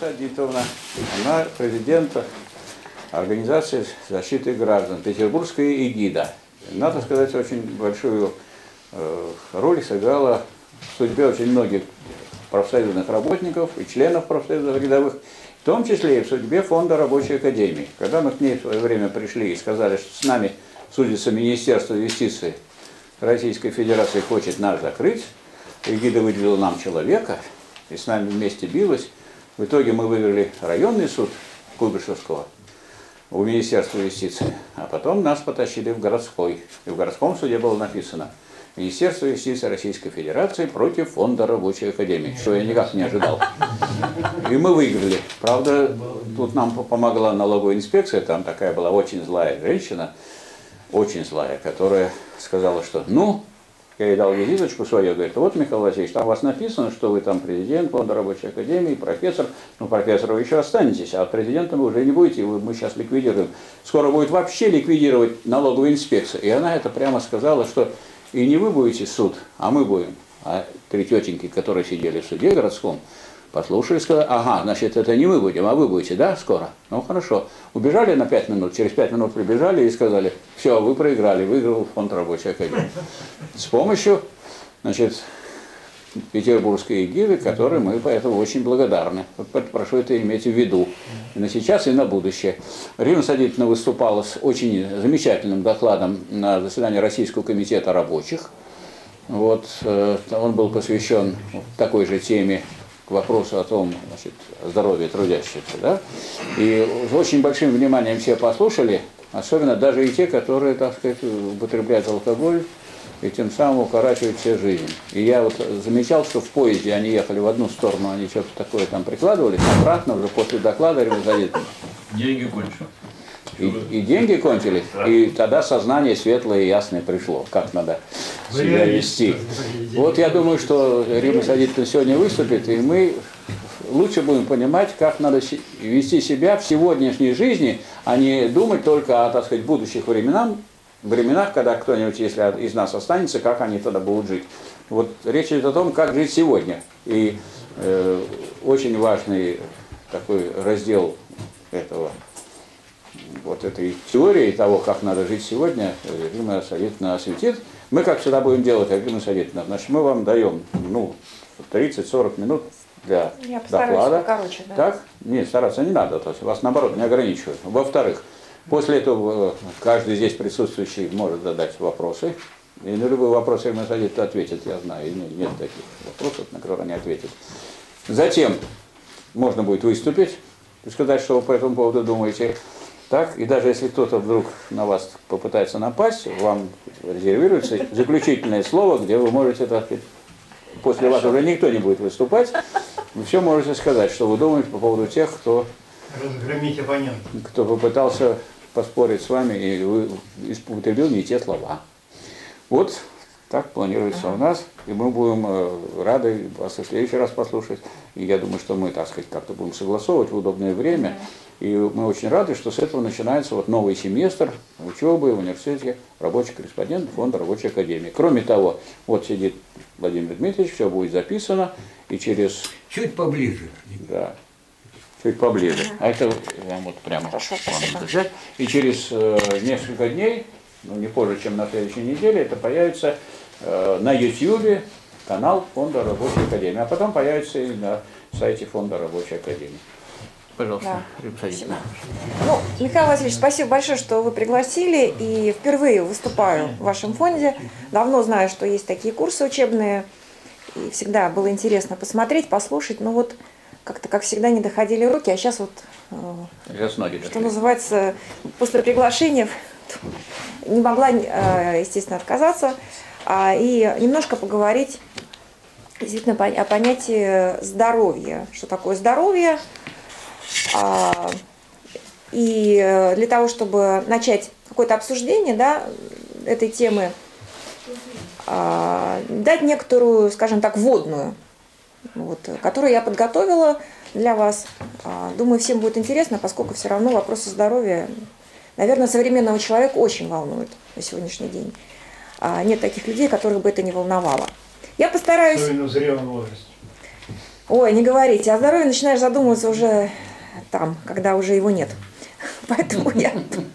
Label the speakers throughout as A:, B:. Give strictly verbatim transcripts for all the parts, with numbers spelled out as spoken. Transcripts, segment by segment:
A: Садитовна, она президент Организации защиты граждан, Петербургская эгида. Надо сказать, очень большую роль сыграла в судьбе очень многих профсоюзных работников и членов профсоюзов рядовых, в том числе и в судьбе Фонда Рабочей Академии. Когда мы к ней в свое время пришли и сказали, что с нами судится Министерство юстиции Российской Федерации, хочет нас закрыть, эгида выделила нам человека и с нами вместе билась. В итоге мы выиграли районный суд Куйбышевского у Министерства юстиции, а потом нас потащили в городской. И в городском суде было написано: Министерство юстиции Российской Федерации против Фонда Рабочей Академии, что я никак не ожидал. И мы выиграли. Правда, тут нам помогла налоговая инспекция, там такая была очень злая женщина, очень злая, которая сказала, что ну, я ей дал визиточку свою, говорит: вот, Михаил Васильевич, там у вас написано, что вы там президент Фонда Рабочей Академии, профессор, ну, профессор вы еще останетесь, а президентом вы уже не будете, вы, мы сейчас ликвидируем. Скоро будет вообще ликвидировать налоговую инспекцию. И она это прямо сказала, что и не вы будете суд, а мы будем. А три тетеньки, которые сидели в суде городском, послушали, сказали: ага, значит, это не мы будем, а вы будете, да, скоро? Ну, хорошо. Убежали на пять минут, через пять минут прибежали и сказали: все, вы проиграли, выиграл Фонд Рабочей Академии. С помощью, значит, Петербургской эгиды, которой мы поэтому очень благодарны. Вот прошу это иметь в виду и на сейчас, и на будущее. Римма Садитовна выступала с очень замечательным докладом на заседании Российского комитета рабочих. Вот, он был посвящен такой же теме, к вопросу о том, значит, здоровье трудящихся. Да? И с очень большим вниманием все послушали, особенно даже и те, которые, так сказать, употребляют алкоголь и тем самым укорачивают себе жизнь. И я вот замечал, что в поезде они ехали в одну сторону, они что-то такое там прикладывали, обратно уже после доклада Римма Садитовна.
B: Деньги кончились.
A: И, и деньги кончились, и тогда сознание светлое и ясное пришло, как надо себя вести. Вот я думаю, что Римма Садитовна сегодня выступит, и мы лучше будем понимать, как надо вести себя в сегодняшней жизни, а не думать только о, так сказать, будущих временах, временах, когда кто-нибудь, если из нас останется, как они тогда будут жить. Вот речь идет о том, как жить сегодня. И э, очень важный такой раздел этого, вот этой теории того, как надо жить сегодня, Римма Садитовна осветит. Мы, как всегда, будем делать, Римма Садитовна, значит, мы вам даем, ну, тридцать-сорок минут для
C: Я постараюсь
A: доклада.
C: покороче, да? Так?
A: Нет, стараться не надо, то есть вас, наоборот, не ограничивают. Во-вторых, после этого каждый здесь присутствующий может задать вопросы. И на любой вопрос Римма Садитовна ответит, я знаю, и нет таких вопросов, на которые они ответят. Затем можно будет выступить и сказать, что вы по этому поводу думаете. Так, и даже если кто-то вдруг на вас попытается напасть, вам резервируется заключительное слово, где вы можете, так сказать, после вас уже никто не будет выступать, вы все можете сказать, что вы думаете по поводу тех, кто,
D: разгромить оппонента, кто
A: попытался поспорить с вами и вы употребил не те слова. Вот так планируется у нас, и мы будем рады вас в следующий раз послушать. И я думаю, что мы, так сказать, как-то будем согласовывать в удобное время. И мы очень рады, что с этого начинается вот новый семестр учебы в университете рабочий корреспондент Фонда Рабочей Академии. Кроме того, вот сидит Владимир Дмитриевич, все будет записано, и через...
E: Чуть поближе.
A: Да, чуть поближе. А это вам вот прямо взять. И через э, несколько дней, ну не позже, чем на следующей неделе, это появится э, на ютьюбе канал Фонда Рабочей Академии, а потом появится и на сайте Фонда Рабочей Академии. Пожалуйста,
C: да. Ну, Михаил Васильевич, спасибо большое, что вы пригласили, и впервые выступаю в вашем фонде. Давно знаю, что есть такие курсы учебные, и всегда было интересно посмотреть, послушать, но вот как-то, как всегда, не доходили руки, а сейчас вот,
A: сейчас ноги
C: что дошли. Называется, после приглашения не могла, естественно, отказаться, и немножко поговорить действительно о понятии здоровья. Что такое здоровье? И для того, чтобы начать какое-то обсуждение, да, этой темы, дать некоторую, скажем так, вводную, вот, которую я подготовила для вас. Думаю, всем будет интересно, поскольку все равно вопросы здоровья, наверное, современного человека очень волнуют на сегодняшний день. Нет таких людей, которых бы это не волновало. Я постараюсь...
D: Особенно в зрелом возрасте.
C: Ой, не говорите, о здоровье начинаешь задумываться уже там, когда уже его нет. Поэтому я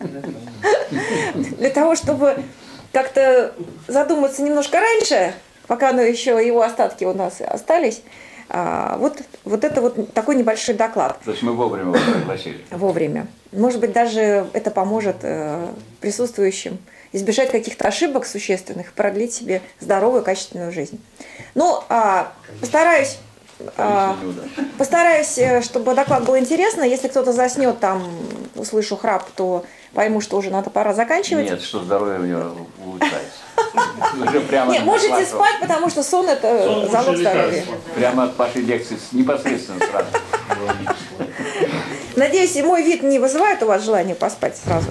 C: для того, чтобы как-то задуматься немножко раньше, пока оно еще его остатки у нас остались, вот, вот это вот такой небольшой доклад.
A: То есть мы вовремя вас пригласили.
C: Вовремя. Может быть, даже это поможет присутствующим избежать каких-то ошибок существенных, продлить себе здоровую, качественную жизнь. Ну, постараюсь, постараюсь, чтобы доклад был интересный. Если кто-то заснет, там, услышу храп, то пойму, что уже надо пора заканчивать.
A: Нет, что здоровье у него улучшается. Уже прямо
C: Нет, можете спать, потому что сон – это залог здоровья.
A: Прямо от вашей лекции непосредственно сразу.
C: Надеюсь, и мой вид не вызывает у вас желание поспать сразу.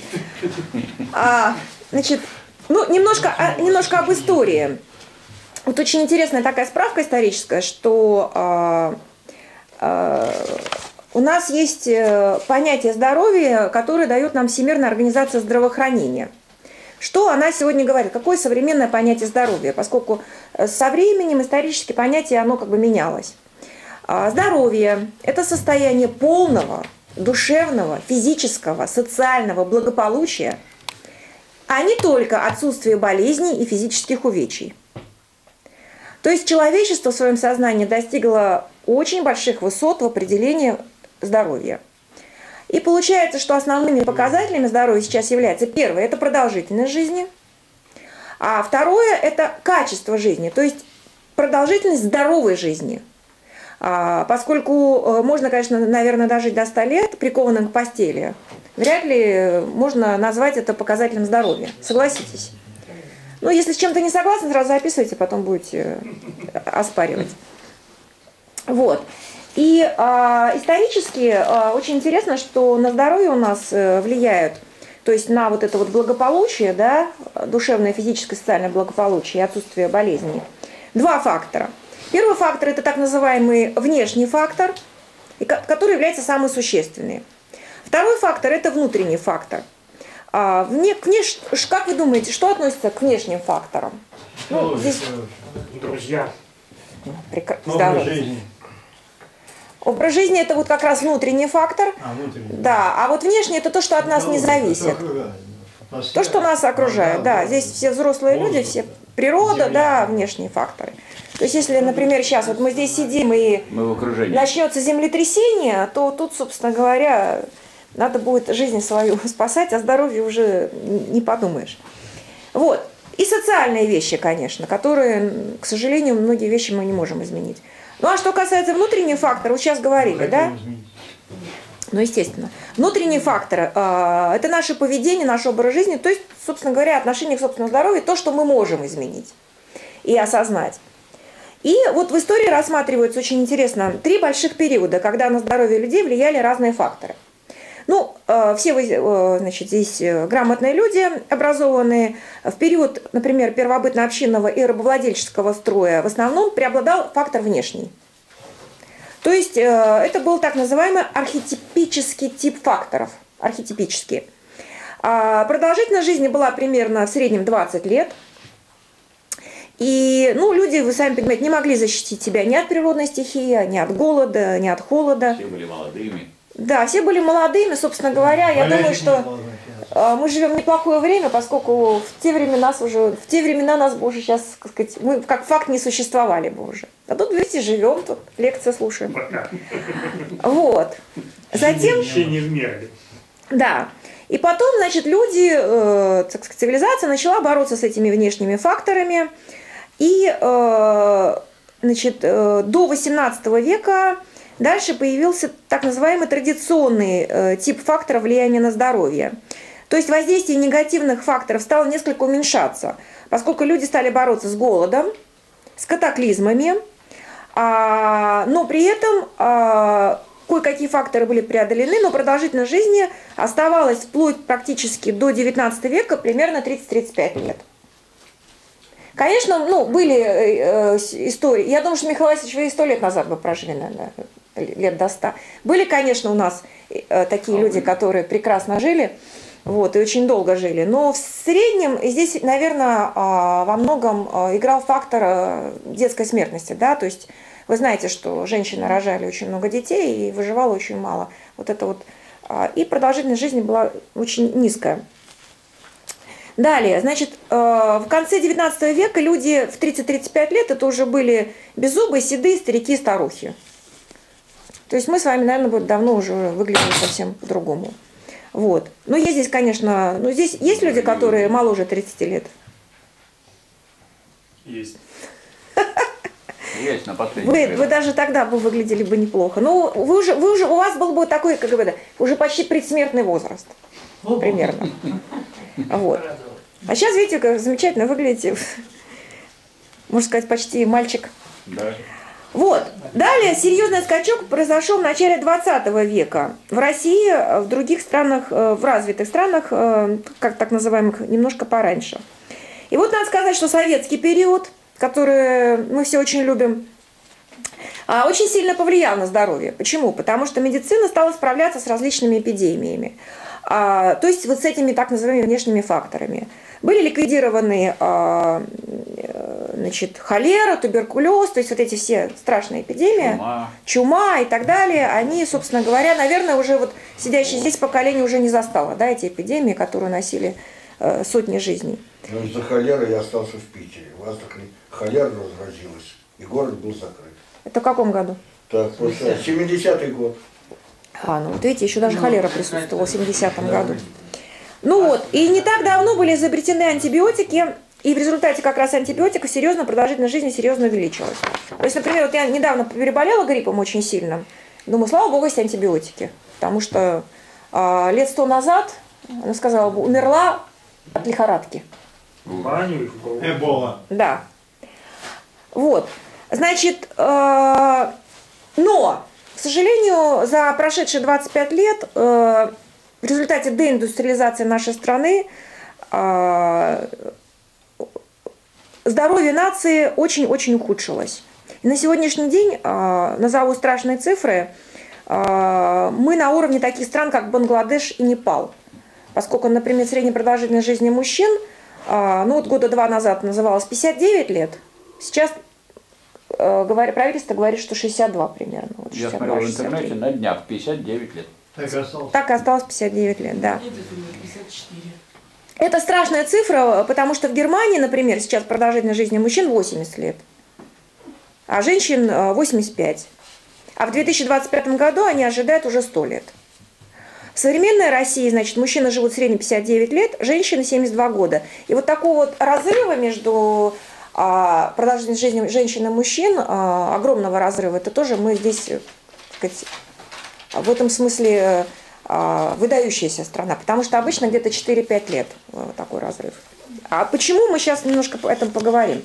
C: А, значит, ну, немножко, немножко об истории. Вот очень интересная такая справка историческая, что а, а, у нас есть понятие здоровья, которое дает нам Всемирная организация здравоохранения. Что она сегодня говорит? Какое современное понятие здоровья? Поскольку со временем исторически понятие оно как бы менялось. Здоровье – это состояние полного, душевного, физического, социального благополучия, а не только отсутствие болезней и физических увечий. То есть человечество в своем сознании достигло очень больших высот в определении здоровья. И получается, что основными показателями здоровья сейчас является первое – это продолжительность жизни, а второе – это качество жизни, то есть продолжительность здоровой жизни. Поскольку можно, конечно, наверное, дожить до ста лет, прикованным к постели, вряд ли можно назвать это показателем здоровья. Согласитесь? Ну, если с чем-то не согласны, сразу записывайте, потом будете оспаривать. Вот. И а, исторически а, очень интересно, что на здоровье у нас а, влияют, то есть на вот это вот благополучие, да, душевное, физическое, социальное благополучие и отсутствие болезней, два фактора. Первый фактор – это так называемый внешний фактор, который является самым существенным. Второй фактор – это внутренний фактор. А, вне, внеш... Как вы думаете, что относится к внешним факторам? Ну, здесь...
D: Друзья.
C: Прек...
D: Образ жизни.
C: Образ жизни – это вот как раз внутренний фактор.
D: А, внутренний.
C: Да, а вот внешний – это то, что от нас не зависит. То, что нас окружает, да. Здесь все взрослые люди, все природа, да, внешние факторы. То есть, если, например, сейчас вот мы здесь сидим и начнется землетрясение, то тут, собственно говоря, надо будет жизнь свою спасать, а здоровье уже не подумаешь. Вот. И социальные вещи, конечно, которые, к сожалению, многие вещи мы не можем изменить. Ну, а что касается внутренних факторов, вот сейчас говорили, да? Ну, естественно. Внутренние факторы э, – это наше поведение, наш образ жизни, то есть, собственно говоря, отношение к собственному здоровью, то, что мы можем изменить и осознать. И вот в истории рассматриваются очень интересно три больших периода, когда на здоровье людей влияли разные факторы. Ну, э, все вы, э, значит, здесь грамотные люди, образованные. В период, например, первобытно-общинного и рабовладельческого строя в основном преобладал фактор внешний. То есть это был так называемый архетипический тип факторов. Архетипический. Продолжительность жизни была примерно в среднем двадцать лет. И ну, люди, вы сами понимаете, не могли защитить себя ни от природной стихии, ни от голода, ни от холода.
A: Все были молодыми. Да,
C: все были молодыми, собственно говоря. Я думаю, что мы живем в неплохое время, поскольку в те времена нас уже, в те времена нас бы уже сейчас, так сказать, мы как факт не существовали бы уже. А тут, видите, живем, тут лекции слушаем. Вот. Затем...
D: Еще не вмерли.
C: Да. И потом, значит, люди, э, так сказать, цивилизация начала бороться с этими внешними факторами. И, э, значит, э, до восемнадцатого века дальше появился так называемый традиционный э, тип фактора влияния на здоровье. То есть воздействие негативных факторов стало несколько уменьшаться, поскольку люди стали бороться с голодом, с катаклизмами, а, но при этом а, кое-какие факторы были преодолены, но продолжительность жизни оставалась вплоть практически до девятнадцатого века примерно тридцать-тридцать пять лет. Конечно, ну, были э, истории, я думаю, что Михаил Васильевич, вы и сто лет назад бы прожили, наверное, лет до ста. Были, конечно, у нас э, такие а люди, вы... которые прекрасно жили. Вот, и очень долго жили. Но в среднем здесь, наверное, во многом играл фактор детской смертности. Да? То есть Вы знаете, что женщины рожали очень много детей и выживало очень мало. Вот это вот. И продолжительность жизни была очень низкая. Далее, значит, в конце девятнадцатого века люди в тридцать-тридцать пять лет это уже были беззубые, седые старики и старухи. То есть мы с вами, наверное, давно уже выглядели совсем по-другому. Вот. Но есть здесь, конечно, ну здесь есть люди, которые моложе тридцати лет?
D: Есть.
A: Есть на
C: Вы, вы даже тогда бы выглядели бы неплохо. Ну, вы уже, вы уже, у вас был бы такой, как бы, уже почти предсмертный возраст. Примерно. Вот. А сейчас, видите, как замечательно выглядите. Можно сказать, почти мальчик.
A: Да.
C: Вот. Далее серьезный скачок произошел в начале двадцатого века. В России, в других странах, в развитых странах, как так называемых, немножко пораньше. И вот надо сказать, что советский период, который мы все очень любим, очень сильно повлиял на здоровье. Почему? Потому что медицина стала справляться с различными эпидемиями. То есть вот с этими так называемыми внешними факторами. Были ликвидированы значит, холера, туберкулез, то есть вот эти все страшные эпидемии,
A: Чума.
C: чума и так далее, они, собственно говоря, наверное, уже вот сидящее здесь поколение уже не застало, да, эти эпидемии, которые носили э, сотни жизней.
B: Ну, из-за холеры я остался в Питере. У вас так холера разразилась, и город был закрыт.
C: Это в каком году?
B: Так, после семидесятый год.
C: А, ну вот видите, еще даже холера присутствовала в семидесятом году. Ну вот, и не так давно были изобретены антибиотики, и в результате как раз антибиотиков серьезно продолжительность жизни серьезно увеличилась. То есть, например, вот я недавно переболела гриппом очень сильно, думаю, слава богу, есть антибиотики, потому что э, лет сто назад, она сказала, умерла от лихорадки.
D: Баню и в
E: Эбола.
C: Да. Вот, значит, э, но, к сожалению, за прошедшие двадцать пять лет э, в результате деиндустриализации нашей страны э, здоровье нации очень-очень ухудшилось. И на сегодняшний день, э, назову страшные цифры, э, мы на уровне таких стран, как Бангладеш и Непал. Поскольку, например, средняя продолжительность жизни мужчин, э, ну вот года два назад называлась пятьдесят девять лет, сейчас э, говоря, правительство говорит, что шестьдесят два примерно. Вот
A: Я смотрел в интернете на днях, пятьдесят девять лет.
E: Так и осталось.
C: Так и осталось пятьдесят девять лет, да. Это страшная цифра, потому что в Германии, например, сейчас продолжительность жизни мужчин восемьдесят лет, а женщин восемьдесят пять. А в две тысячи двадцать пятом году они ожидают уже сто лет. В современной России, значит, мужчины живут в среднем пятьдесят девять лет, женщины семьдесят два года. И вот такого вот разрыва между а, продолжительностью жизни женщин и мужчин, а, огромного разрыва, это тоже мы здесь, так сказать, в этом смысле выдающаяся страна, потому что обычно где-то четыре-пять лет такой разрыв. А почему, мы сейчас немножко об этом поговорим.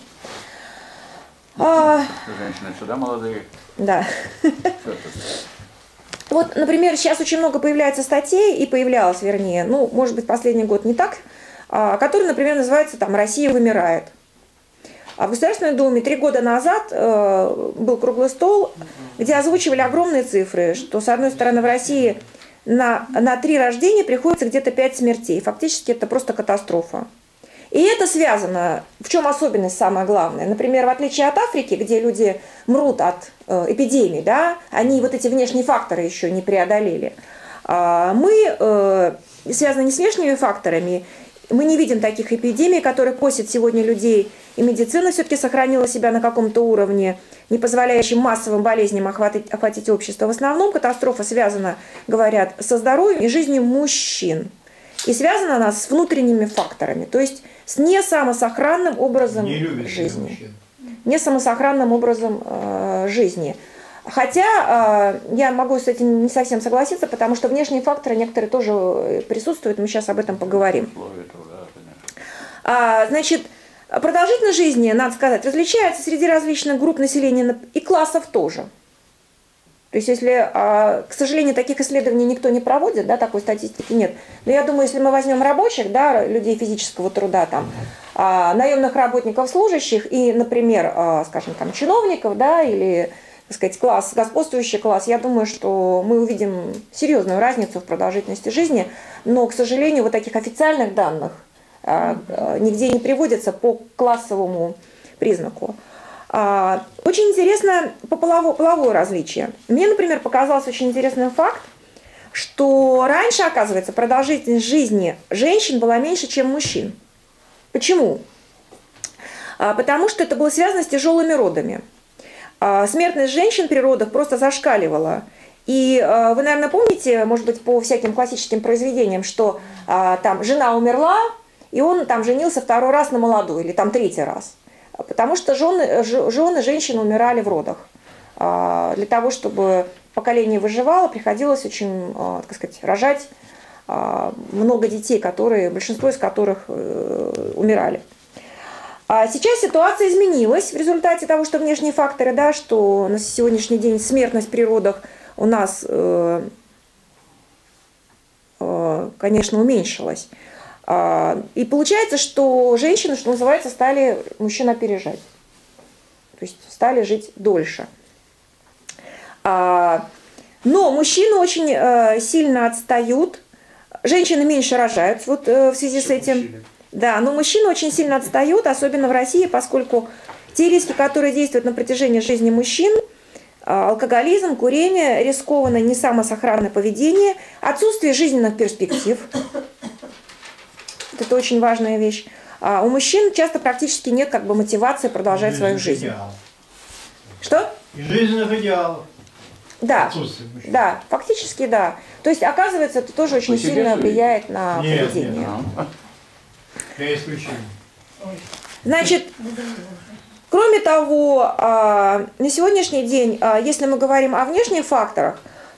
A: Женщины сюда молодые.
C: Да.
A: Что тут?
C: Вот, например, сейчас очень много появляется статей, и появлялось, вернее, ну, может быть, последний год не так, которые, например, называются там «Россия вымирает». А в Государственной Думе три года назад э, был круглый стол, где озвучивали огромные цифры, что, с одной стороны, в России на, на три рождения приходится где-то пять смертей. Фактически это просто катастрофа. И это связано, в чем особенность самая главная. Например, в отличие от Африки, где люди мрут от э, эпидемий, да, они вот эти внешние факторы еще не преодолели. А мы э, связаны не с внешними факторами, мы не видим таких эпидемий, которые косят сегодня людей, и медицина все-таки сохранила себя на каком-то уровне, не позволяющим массовым болезням охватить, охватить общество. В основном катастрофа связана, говорят, со здоровьем и жизнью мужчин. И связана она с внутренними факторами, то есть с не самосохранным образом
E: не
C: жизни.
E: Мужчин.
C: Не самосохранным образом э, жизни. Хотя э, я могу с этим не совсем согласиться, потому что внешние факторы некоторые тоже присутствуют, мы сейчас об этом поговорим. А, значит, продолжительность жизни, надо сказать, различается среди различных групп населения и классов тоже. То есть, если, к сожалению, таких исследований никто не проводит, да, такой статистики нет. Но я думаю, если мы возьмем рабочих, да, людей физического труда, там, наемных работников, служащих и, например, скажем, там, чиновников, да, или, так сказать, класс, господствующий класс, я думаю, что мы увидим серьезную разницу в продолжительности жизни, но, к сожалению, вот таких официальных данных нигде не приводится по классовому признаку. Очень интересно по полово, половое различие. Мне, например, показался очень интересным факт, что раньше, оказывается, продолжительность жизни женщин была меньше, чем мужчин. Почему? Потому что это было связано с тяжелыми родами. Смертность женщин при родах просто зашкаливала. И вы, наверное, помните, может быть, по всяким классическим произведениям, что там жена умерла, и он там женился второй раз на молодой, или там третий раз. Потому что жены, жены женщины умирали в родах. Для того, чтобы поколение выживало, приходилось очень, так сказать, рожать много детей, которые, большинство из которых умирали. А сейчас ситуация изменилась в результате того, что внешние факторы, да, что на сегодняшний день смертность при родах у нас, э, э, конечно, уменьшилась. А, и получается, что женщины, что называется, стали мужчин опережать. То есть стали жить дольше. А, но мужчины очень э, сильно отстают. Женщины меньше рожают вот, э, в связи Все с этим. Мужчины. Да, но мужчины очень сильно отстают, особенно в России, поскольку те риски, которые действуют на протяжении жизни мужчин, алкоголизм, курение, рискованное не самосохранное поведение, отсутствие жизненных перспектив, это очень важная вещь. А у мужчин часто практически нет как бы мотивации продолжать свою жизнь. Идеал. Что?
E: И жизненных идеалов.
C: Да, да, фактически да. То есть, оказывается, это тоже очень сильно влияет на нет, поведение. Нет.
E: Для исключения.
C: Значит, кроме того, на сегодняшний день, если мы говорим о внешних факторах,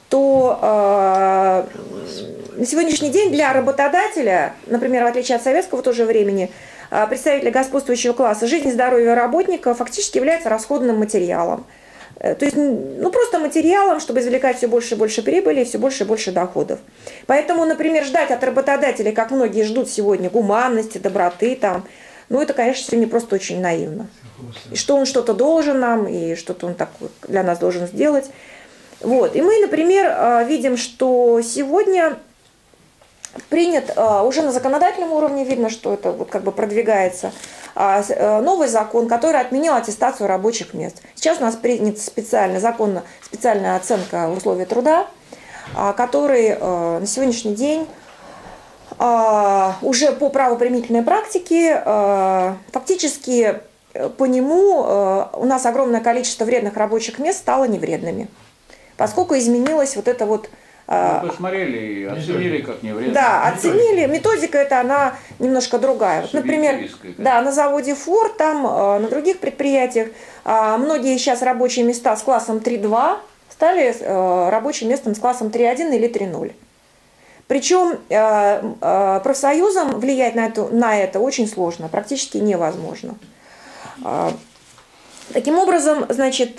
C: то на сегодняшний день для работодателя, например, в отличие от советского тоже времени, представителя господствующего класса, жизнь и здоровье работника фактически является расходным материалом. То есть, ну, просто материалом, чтобы извлекать все больше и больше прибыли и все больше и больше доходов. Поэтому, например, ждать от работодателей, как многие ждут сегодня, гуманности, доброты, там, ну, это, конечно, сегодня просто очень наивно. И что он что-то должен нам, и что-то он такое для нас должен сделать. Вот. И мы, например, видим, что сегодня принят уже на законодательном уровне, видно, что это вот как бы продвигается, новый закон, который отменил аттестацию рабочих мест. Сейчас у нас принят специальный закон, специальная оценка условий труда, который на сегодняшний день уже по правоприменительной практике фактически по нему у нас огромное количество вредных рабочих мест стало невредными, поскольку изменилась вот эта вот...
A: Мы посмотрели и оценили как невредно.
C: Да, оценили. Методика эта, она немножко другая. Вот, например, да, на заводе Форд, там, на других предприятиях, многие сейчас рабочие места с классом три два стали рабочим местом с классом три один или три ноль. Причем профсоюзам влиять на это, на это очень сложно, практически невозможно. Таким образом, значит...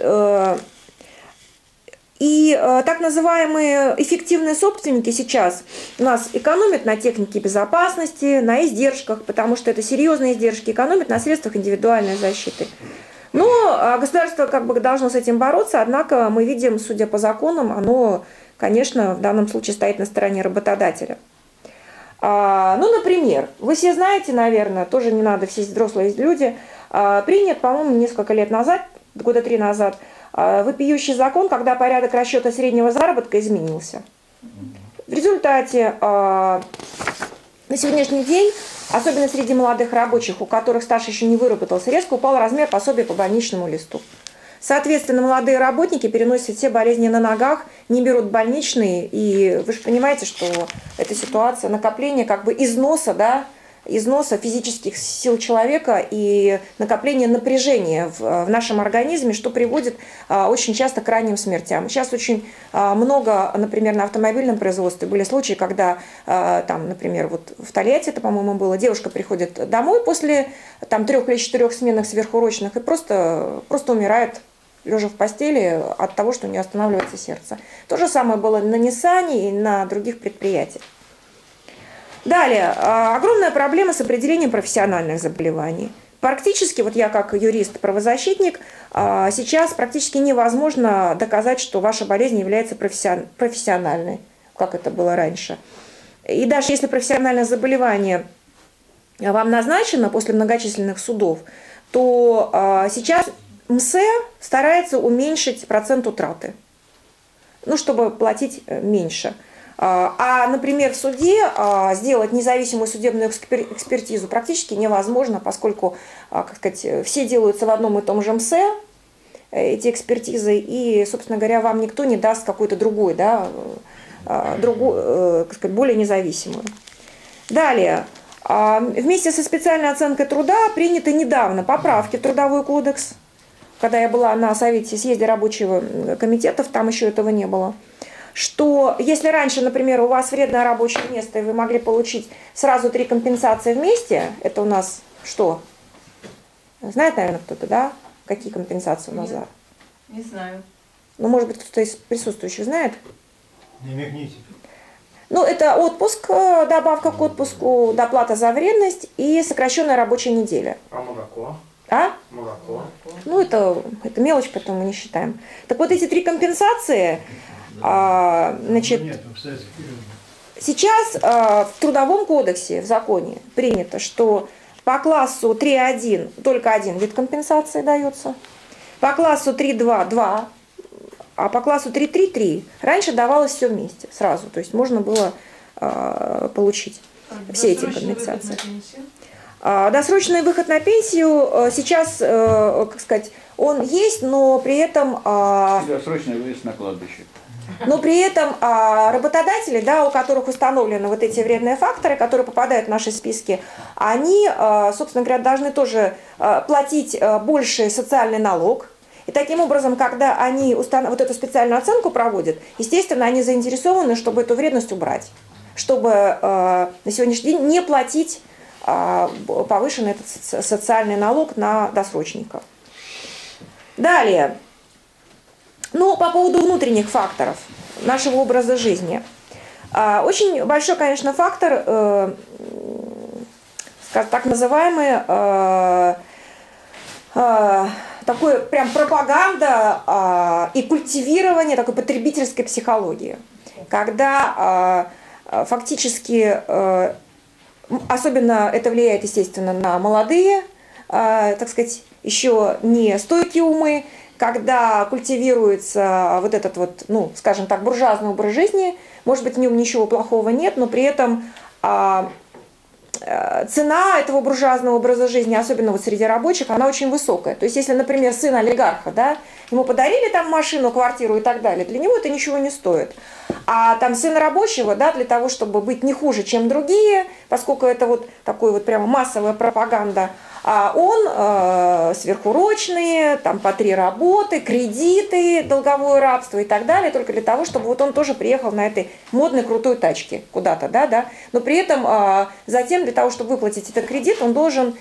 C: И э, так называемые эффективные собственники сейчас у нас экономят на технике безопасности, на издержках, потому что это серьезные издержки, экономят на средствах индивидуальной защиты. Но э, государство как бы должно с этим бороться, однако мы видим, судя по законам, оно, конечно, в данном случае стоит на стороне работодателя. А, ну, например, вы все знаете, наверное, тоже не надо, все взрослые люди, а, принят, по-моему, несколько лет назад, года три назад, вопиющий закон, когда порядок расчета среднего заработка изменился. В результате на сегодняшний день, особенно среди молодых рабочих, у которых стаж еще не выработался, резко упал размер пособия по больничному листу. Соответственно, молодые работники переносят все болезни на ногах, не берут больничные, и вы же понимаете, что эта ситуация, накопление как бы износа, да, износа физических сил человека и накопления напряжения в, в нашем организме, что приводит а, очень часто к ранним смертям. Сейчас очень а, много, например, на автомобильном производстве были случаи, когда, а, там, например, вот в Тольятти это, по-моему, было, девушка приходит домой после там, трех или четырех сменных сверхурочных и просто, просто умирает, лежа в постели, от того, что у нее останавливается сердце. То же самое было на Ниссане и на других предприятиях. Далее, огромная проблема с определением профессиональных заболеваний. Практически, вот я как юрист-правозащитник, сейчас практически невозможно доказать, что ваша болезнь является профессиональной, как это было раньше. И даже если профессиональное заболевание вам назначено после многочисленных судов, то сейчас МСЭ старается уменьшить процент утраты, ну, чтобы платить меньше. А, например, в суде сделать независимую судебную экспертизу практически невозможно, поскольку, как сказать, все делаются в одном и том же МСЭ, эти экспертизы, и, собственно говоря, вам никто не даст какой-то другой, да, другой, как сказать, более независимую. Далее. Вместе со специальной оценкой труда приняты недавно поправки в Трудовой кодекс. Когда я была на совете съезде рабочего комитетов, там еще этого не было. Что если раньше, например, у вас вредное рабочее место, и вы могли получить сразу три компенсации вместе, это у нас что? Знает, наверное, кто-то, да? Какие компенсации у нас?
F: Нет, не знаю.
C: Ну, может быть, кто-то из присутствующих знает?
E: Намекните.
C: Ну, это отпуск, добавка к отпуску, доплата за вредность и сокращенная рабочая неделя.
D: А молоко?
C: А?
D: Молоко.
C: Ну, это, это мелочь, поэтому мы не считаем. Так вот, эти три компенсации, а, значит,
E: Нет, в советском периоде.
C: сейчас а, в Трудовом кодексе, в законе принято, что по классу три один только один вид компенсации дается, по классу три два два, а по классу три три три раньше давалось все вместе, сразу, то есть можно было а, получить все эти компенсации. Досрочный выход на пенсию сейчас, как сказать, он есть, но при этом...
A: Досрочный выезд на кладбище.
C: Но при этом работодатели, да, у которых установлены вот эти вредные факторы, которые попадают в наши списки, они, собственно говоря, должны тоже платить больше социальный налог. И таким образом, когда они установ... вот эту специальную оценку проводят, естественно, они заинтересованы, чтобы эту вредность убрать, чтобы на сегодняшний день не платить повышенный этот социальный налог на досрочников. Далее. Ну, по поводу внутренних факторов нашего образа жизни. Очень большой, конечно, фактор, так называемый, такой прям пропаганда и культивирование такой потребительской психологии. Когда фактически... Особенно это влияет, естественно, на молодые, э, так сказать, еще не стойкие умы, когда культивируется вот этот вот, ну, скажем так, буржуазный образ жизни. Может быть, в нем ничего плохого нет, но при этом э, э, цена этого буржуазного образа жизни, особенно вот среди рабочих, она очень высокая. То есть, если, например, сын олигарха, да, ему подарили там машину, квартиру и так далее, для него это ничего не стоит. А там сын рабочего, да, для того, чтобы быть не хуже, чем другие, поскольку это вот такой вот прямо массовая пропаганда, а он э, сверхурочные, там по три работы, кредиты, долговое рабство и так далее, только для того, чтобы вот он тоже приехал на этой модной крутой тачке куда-то, да, да. Но при этом э, затем для того, чтобы выплатить этот кредит, он должен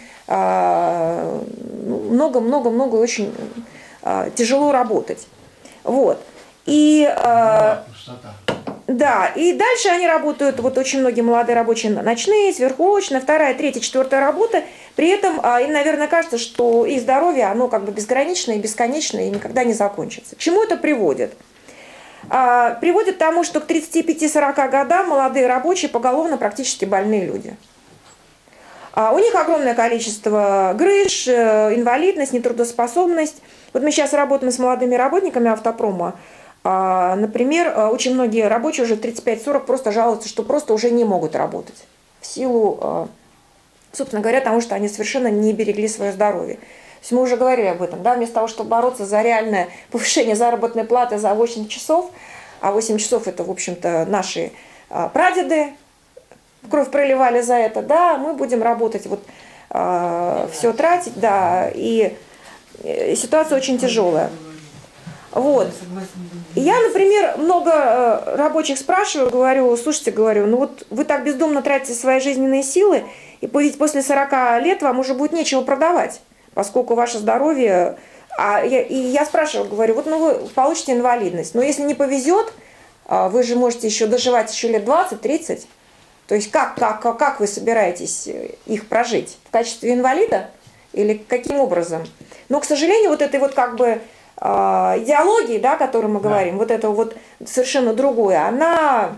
C: много-много-много э, очень э, тяжело работать. Вот. И, э, да, и дальше они работают, вот очень многие молодые рабочие ночные, сверхурочные, вторая, третья, четвертая работа. При этом э, им, наверное, кажется, что их здоровье, оно как бы безграничное и бесконечное и никогда не закончится. К чему это приводит? Э, приводит к тому, что к тридцати пяти-сорока годам молодые рабочие поголовно практически больные люди. Э, у них огромное количество грыж, э, инвалидность, нетрудоспособность. Вот мы сейчас работаем с молодыми работниками автопрома. Например, очень многие рабочие уже тридцать пять-сорок просто жалуются, что просто уже не могут работать. В силу, собственно говоря, потому что они совершенно не берегли свое здоровье. То есть мы уже говорили об этом, да, вместо того, чтобы бороться за реальное повышение заработной платы за восемь часов, а восемь часов это, в общем-то, наши прадеды кровь проливали за это, да, мы будем работать, вот все тратить, да, и ситуация очень тяжелая. Вот. И я, например, много рабочих спрашиваю, говорю, слушайте, говорю, ну вот вы так бездумно тратите свои жизненные силы, и ведь после сорока лет вам уже будет нечего продавать, поскольку ваше здоровье... А я, и я спрашиваю, говорю, вот ну вы получите инвалидность, но если не повезет, вы же можете еще доживать еще лет двадцать-тридцать. То есть как, как, как вы собираетесь их прожить? В качестве инвалида? Или каким образом? Но, к сожалению, вот этой вот как бы идеологии, да, о которой мы говорим, да. Вот это вот совершенно другое, она,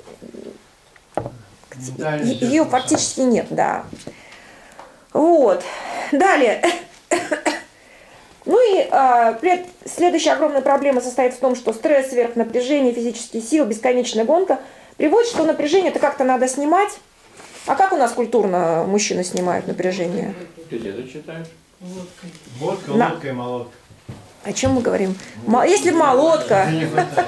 C: ее фактически нет, да. Вот. Далее. Ну и а, следующая огромная проблема состоит в том, что стресс, сверхнапряжение, физические силы, бесконечная гонка приводит, что напряжение это как-то надо снимать. А как у нас культурно мужчины снимают напряжение?
A: Ты где зачитаешь?
E: Водка,
C: На.
E: лодка и молотка.
C: О чем мы говорим? Мо- Если молотка.
E: Не хватает.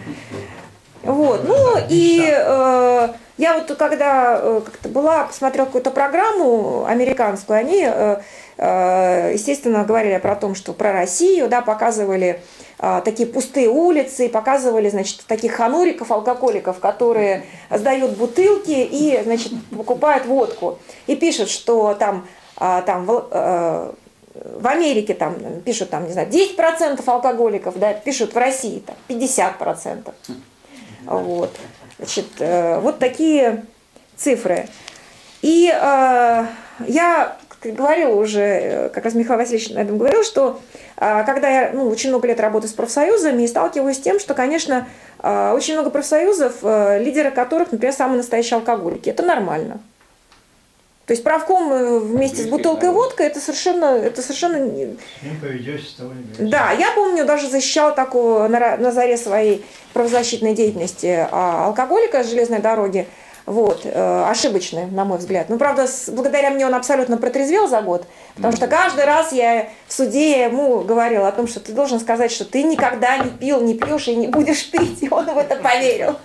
C: Вот. Ну и э, я вот когда э, как-то была, посмотрела какую-то программу американскую, они, э, э, естественно, говорили про то, что про Россию, да, показывали э, такие пустые улицы, показывали, значит, таких хануриков, алкоголиков, которые сдают бутылки и, значит, покупают водку. И пишут, что там, э, там в, э, в Америке там пишут, там, не знаю, десять процентов алкоголиков, да, пишут в России там, пятьдесят процентов. Вот. Значит, э, вот такие цифры. И э, я говорила уже, э, как раз Михаил Васильевич на этом говорил, что э, когда я ну, очень много лет работаю с профсоюзами и сталкиваюсь с тем, что, конечно, э, очень много профсоюзов, э, лидеры которых, например, самые настоящие алкоголики. Это нормально. То есть правком вместе с бутылкой водки это совершенно, это совершенно...
E: С ним поведешься, с того не берешь.
C: Да, я помню, даже защищала такого на, на заре своей правозащитной деятельности а, алкоголика с железной дороги, вот, э, ошибочный, на мой взгляд. Ну, правда, с, благодаря мне он абсолютно протрезвел за год, потому что каждый раз я в суде ему говорила о том, что ты должен сказать, что ты никогда не пил, не пьешь и не будешь пить, и он в это поверил.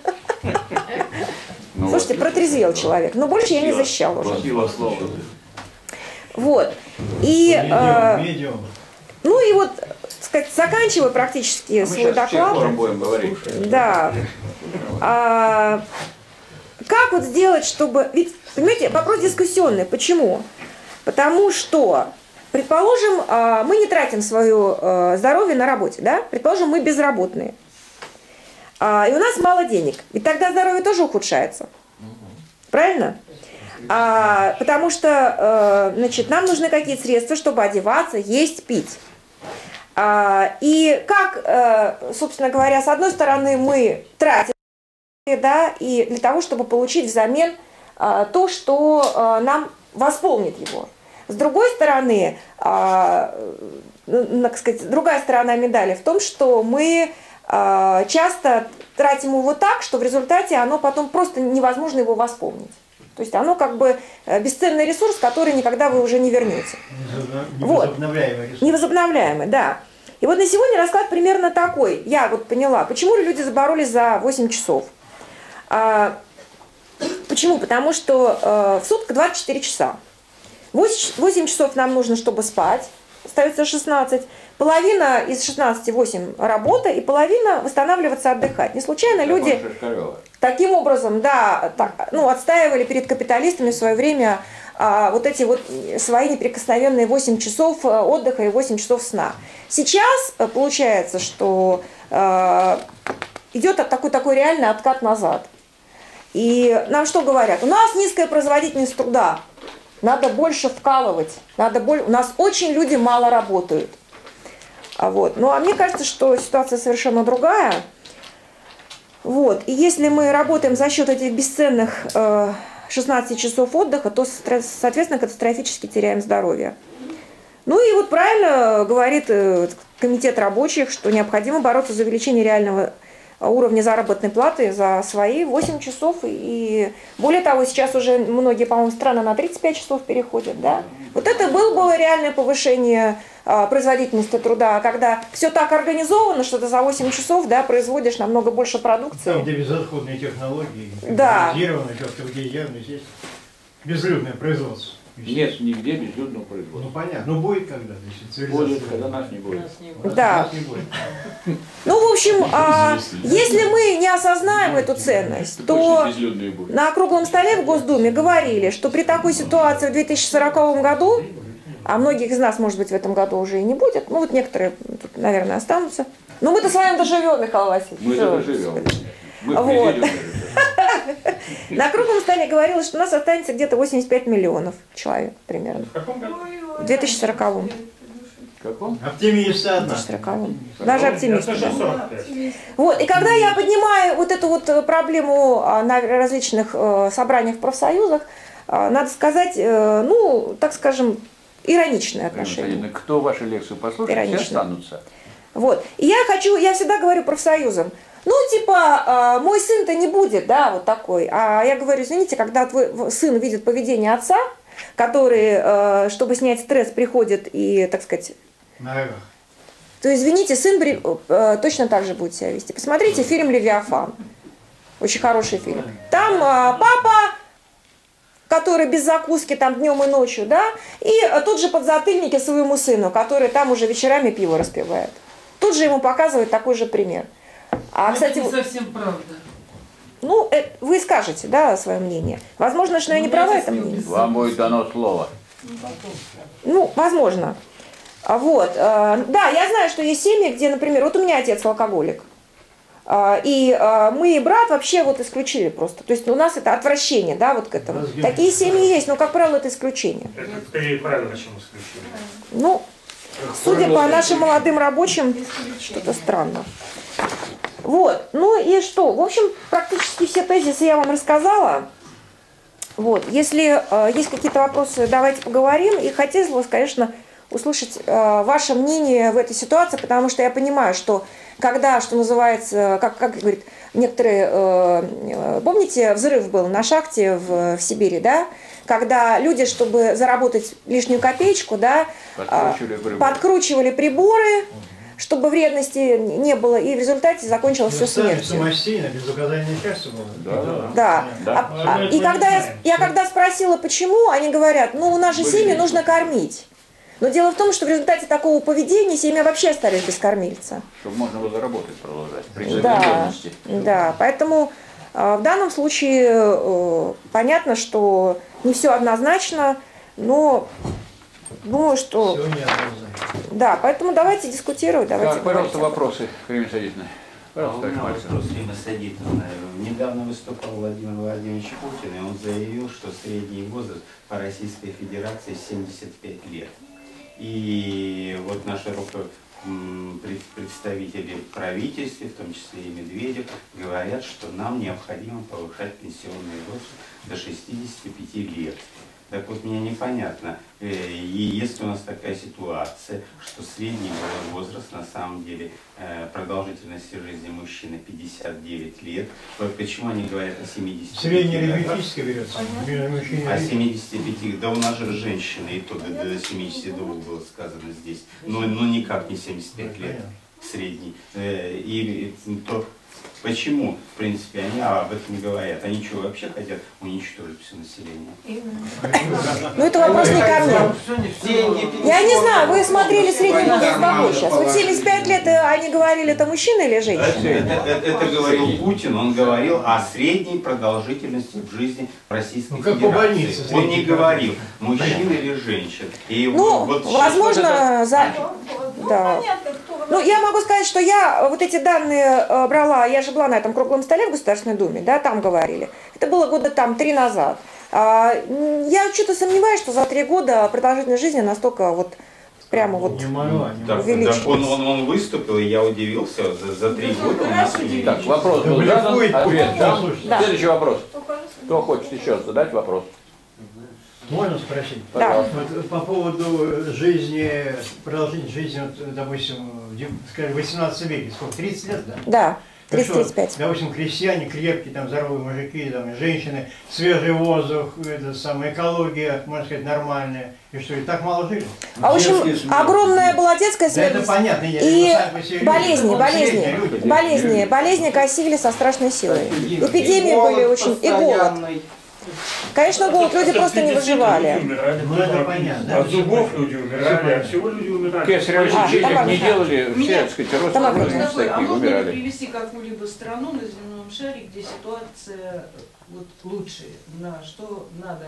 A: Ну,
C: Слушайте,
A: вот.
C: протрезвел человек, но больше я не защищала уже.
A: Сила слова.
C: Вот. И, э,
E: Медиум, медиум.
C: ну и вот, так сказать, заканчиваю практически
A: А мы
C: свой
A: сейчас
C: доклад.
A: всех будем говорить.
C: Да. А, как вот сделать, чтобы... Ведь, понимаете, вопрос дискуссионный. Почему? Потому что, предположим, а, мы не тратим свое а, здоровье на работе, да? Предположим, мы безработные. А, и у нас мало денег. Ведь тогда здоровье тоже ухудшается. Правильно? А, потому что, значит, нам нужны какие-то средства, чтобы одеваться, есть, пить. А, и как, собственно говоря, с одной стороны мы тратим, да, и для того, чтобы получить взамен а, то, что а, нам восполнит его. С другой стороны, а, так сказать, другая сторона медали в том, что мы а, часто тратим его так, что в результате оно потом просто невозможно его восполнить. То есть оно как бы бесценный ресурс, который никогда вы уже не вернете.
E: Невозобновляемый ресурс.
C: Невозобновляемый, да. И вот на сегодня расклад примерно такой. Я вот поняла, почему люди заборолись за восемь часов. А, почему? Потому что а, в сутках двадцать четыре часа. восемь часов нам нужно, чтобы спать. Остается шестнадцать. Половина из шестнадцати восемь работа, и половина восстанавливаться, отдыхать. Не случайно люди таким образом, да, так, ну, отстаивали перед капиталистами в свое время а, вот эти вот свои неприкосновенные восемь часов отдыха и восемь часов сна. Сейчас получается, что а, идет такой, такой реальный откат назад. И нам что говорят? У нас низкая производительность труда, надо больше вкалывать, надо больше... у нас очень люди мало работают. А вот. Ну, а мне кажется, что ситуация совершенно другая. Вот. И если мы работаем за счет этих бесценных э, шестнадцати часов отдыха, то, соответственно, катастрофически теряем здоровье. Ну и вот правильно говорит э, комитет рабочих, что необходимо бороться за увеличение реального уровня заработной платы за свои восемь часов. И более того, сейчас уже многие, по-моему, страны на тридцать пять часов переходят. Да? Вот это было, было реальное повышение а, производительности труда, когда все так организовано, что ты за восемь часов, да, производишь намного больше продукции.
E: Там, где безотходные технологии,
C: да.
E: Компьютеризированные, как-то где явно здесь безлюдное производство.
A: Нет, нигде безлюдного производства.
E: Ну понятно, ну будет когда, значит, цивилизация.
A: Будет, когда нас не будет.
E: Нас-
C: Да.
E: нас не будет.
C: Ну, в общем, а, если мы не осознаем эту ценность, то
A: Очень безлюдные будут.
C: на круглом столе в Госдуме говорили, что при такой ситуации в две тысячи сороковом году, а многих из нас, может быть, в этом году уже и не будет, ну вот некоторые, тут, наверное, останутся. Но мы-то с вами доживем, Михаил Васильевич.
A: Мы
C: Всё,
A: доживем.
C: господи.
A: Мы
C: Вот.
A: президиум.
C: На круглом столе говорилось, что у нас останется где-то восемьдесят пять миллионов человек примерно.
D: В каком году?
C: В две тысячи сороковом.
A: В каком?
E: Оптимисты одна.
C: две тысячи сороковом. Даже оптимисты.
D: Это
C: Да.
D: же сорок пять.
C: Вот, и когда я поднимаю вот эту вот проблему а, на различных э, собраниях в профсоюзах, а, надо сказать, э, ну, так скажем, ироничное отношение.
A: Кто вашу лекцию послушает, все
C: Иронично.
A: останутся.
C: Вот. И я хочу, я всегда говорю профсоюзам, ну, типа, э, мой сын-то не будет, да, вот такой. А я говорю, извините, когда твой сын видит поведение отца, который, э, чтобы снять стресс, приходит и, так сказать,
E: Наверное.
C: то, извините, сын э, точно так же будет себя вести. Посмотрите фильм «Левиафан». Очень хороший фильм. Там э, папа, который без закуски там днем и ночью, да, и тут же подзатыльники своему сыну, который там уже вечерами пиво распивает. Тут же ему показывают такой же пример. А,
F: Но
C: кстати,
F: это не совсем правда.
C: ну, э, вы скажете, да, свое мнение. Возможно, что я не
F: Ну,
C: права в
F: я
C: этом
F: здесь
C: мнении.
A: Вам будет дано слово.
C: Ну, возможно. А Вот. э, Да, я знаю, что есть семьи, где, например, вот у меня отец алкоголик. А, И а, мы и брат вообще вот исключили просто. То есть у нас это отвращение, да, вот к этому.
E: Разгиб.
C: Такие семьи есть, но, как правило, это исключение.
D: Это скорее правило, чем исключение.
C: Ну, судя по нашим молодым рабочим, что-то странно. Вот. Ну и что? В общем, практически все тезисы я вам рассказала. Вот. Если э, есть какие-то вопросы, давайте поговорим. И хотелось бы, конечно, услышать э, ваше мнение в этой ситуации, потому что я понимаю, что когда, что называется, как, как говорит некоторые, э, помните, взрыв был на шахте в, в Сибири, да? Когда люди, чтобы заработать лишнюю копеечку, да,
A: Подкручивали приборы.
C: подкручивали приборы, чтобы вредности не было, и в результате закончилось все смертью.
E: Самостийно, без указания начальства было.
A: Да.
C: Да.
A: Да.
C: А- а- и когда я, я когда спросила, почему, они говорят, ну, у нас же семьи нужно кормить. Но дело в том, что в результате такого поведения семьи вообще остались без кормильца.
A: Чтобы можно было работать, продолжать. При
C: Да,
A: современности.
C: да, поэтому э, в данном случае э, понятно, что не все однозначно, но думаю, что...
E: Все неоднозначно.
C: Да, поэтому давайте дискутировать, давайте
A: Так, пожалуйста,
C: говорить.
A: вопросы, Карина Садитовна.
G: А у
A: Пожалуйста,
G: меня
A: Мальцев.
G: вопрос, Ирина Садитовна. Недавно выступал Владимир Владимирович Путин, и он заявил, что средний возраст по Российской Федерации семьдесят пять лет. И вот наши руко- м, пред- представители правительства, в том числе и Медведев, говорят, что нам необходимо повышать пенсионный возраст до шестидесяти пяти лет. Так вот, мне непонятно, э, и если у нас такая ситуация, что средний возраст, на самом деле, э, продолжительности жизни мужчины пятьдесят девять лет, вот почему они говорят о семидесяти пяти
E: Среднее
G: годах?
E: арифметическое берется. Мужчине
G: О семидесяти пяти, да у нас же женщины, и то до, до семидесяти двух было сказано здесь, но, но никак не семьдесят пять лет средний. Э, И, и то почему, в принципе, они об этом не говорят? Они что, вообще хотят уничтожить все население?
C: Ну, это вопрос не ко мне.
G: Деньги,
C: Я не знаю, вы смотрели средний возраст какой сейчас? Вот семьдесят пять лет, э, они говорили, это мужчина или женщина?
G: Это, это- это говорил Путин, он говорил о средней продолжительности в жизни Российской
E: Ну, как по
G: Федерации.
E: больнице,
G: Он не
E: средний
G: говорил, мужчин или женщин. И
C: Ну,
G: вот сейчас
C: возможно, за...
F: Ну,
C: Да.
F: понятно, кто вы.
C: Ну, я могу сказать, что я вот эти данные э, брала, я же была на этом круглом столе в Государственной Думе, да, там говорили. Это было года там три назад. А, м, я что-то сомневаюсь, что за три года продолжительность жизни настолько вот прямо вот...
E: Не могла, не
G: Так,
E: могла.
C: увеличилось.
G: так он, он, он выступил, и я удивился, за, за три года у нас увеличилось.
A: Так, вопрос
E: Да
A: был задан,
E: блефует
A: ответ
E: Путин,
A: дам.
E: слушайте.
C: Да.
A: Следующий вопрос.
F: Ну, пожалуйста.
A: Кто хочет еще задать вопрос?
E: Можно спросить?
C: Да.
E: Вот по поводу жизни, продолжительности жизни, вот, допустим, в дев- скажем, в восемнадцатом веке, сколько, тридцать лет, да?
C: Да,
E: Ну что,
C: тридцать тридцать пять.
E: Допустим, крестьяне крепкие, там, здоровые мужики, там, женщины, свежий воздух, это, самая экология, можно сказать, нормальная. И что, и так мало жили?
C: А в общем,
B: Детская смерть.
C: огромная была детская
E: Да это
C: смерть.
E: понятно. я-
C: И
E: ну, сами по себе люди.
C: болезни,
E: Вот
C: болезни,
E: средние люди.
C: болезни, болезни косили со страшной силой. Эпидемии были очень, и голод. Конечно, голод, люди просто не выживали.
E: Ну, это понятно.
D: От зубов люди умирали, от всего люди умирали.
A: Кесарево
C: А,
A: сечение
C: давай,
A: не
C: да.
A: делали, все,
F: Меня-
A: так сказать,
C: Давай,
A: родственники
C: давай.
F: Такой, а
A: такие
F: можно ли
A: умирали.
F: привести какую-либо страну на земном шаре, где ситуация вот лучше, на что надо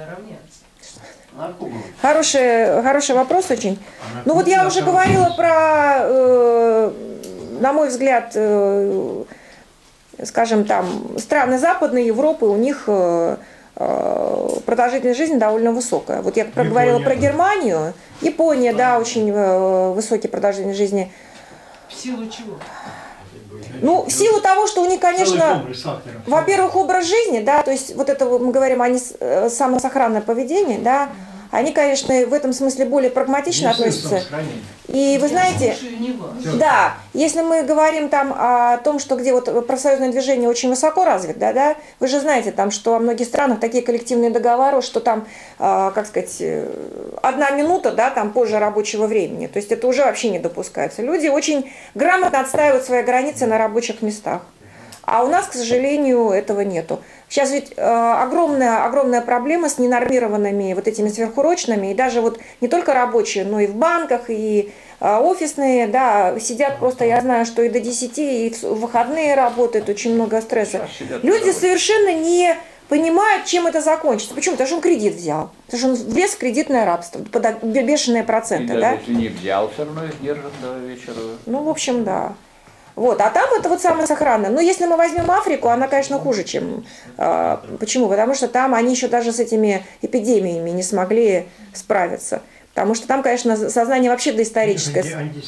F: равняться?
C: Хороший, хороший вопрос очень. Ну вот я уже говорила про, э, на мой взгляд, э, скажем, там, страны Западной Европы, у них э, э, продолжительность жизни довольно высокая. Вот я проговорила
E: Япония.
C: про Германию. Япония, да, очень э, высокий продолжительность жизни.
F: В силу чего?
C: Ну, в силу того, что у них,
E: Целый
C: конечно,
E: комплекс факторов.
C: во-первых, образ жизни, да, то есть вот это вот мы говорим о нес- э, самосохранное поведение, да, Они, конечно, в этом смысле более прагматично относятся. И вы знаете, да, если мы говорим там о том, что где вот профсоюзное движение очень высоко развито, да, да, вы же знаете там, что во многих странах такие коллективные договоры, что там, как сказать, одна минута, да, там позже рабочего времени. То есть это уже вообще не допускается. Люди очень грамотно отстаивают свои границы на рабочих местах. А у нас, к сожалению, этого нету. Сейчас ведь э, огромная, огромная проблема с ненормированными вот этими сверхурочными, и даже вот не только рабочие, но и в банках, и э, офисные, да, сидят просто, я знаю, что и до десяти, и в выходные работают, очень много стресса. Люди совершенно не понимают, чем это закончится. Почему? Потому что он кредит взял. Потому что он влез в кредитное рабство, под бешеные проценты,
A: и
C: да?
A: даже если не взял, все равно их держат до вечера.
C: Ну, в общем, да. Вот, а там это вот самое сохранное. Но если мы возьмем Африку, она, конечно, хуже, чем... Э, почему? Потому что там они еще даже с этими эпидемиями не смогли справиться. Потому что там, конечно, сознание вообще доисторическое.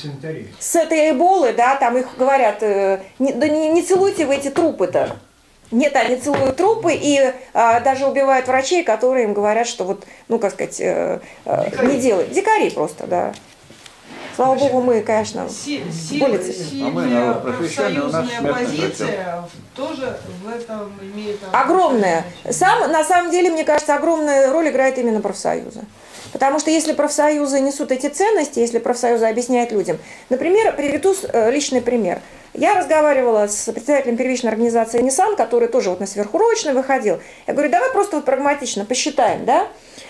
C: С этой эболы, да, там их говорят, э, не, да не, не целуйте вы эти трупы-то. Нет, они целуют трупы и э, даже убивают врачей, которые им говорят, что вот, ну, как сказать, э, э, не делают. Дикари просто, да. Слава Богу, мы, конечно, более
F: сильная профсоюзная позиция тоже в этом имеет...
C: Огромная. Сам, на самом деле, мне кажется, огромную роль играет именно профсоюзы. Потому что если профсоюзы несут эти ценности, если профсоюзы объясняют людям... Например, приведу личный пример. Я разговаривала с представителем первичной организации Nissan, который тоже вот на сверхурочный выходил. Я говорю, давай просто вот прагматично посчитаем, да?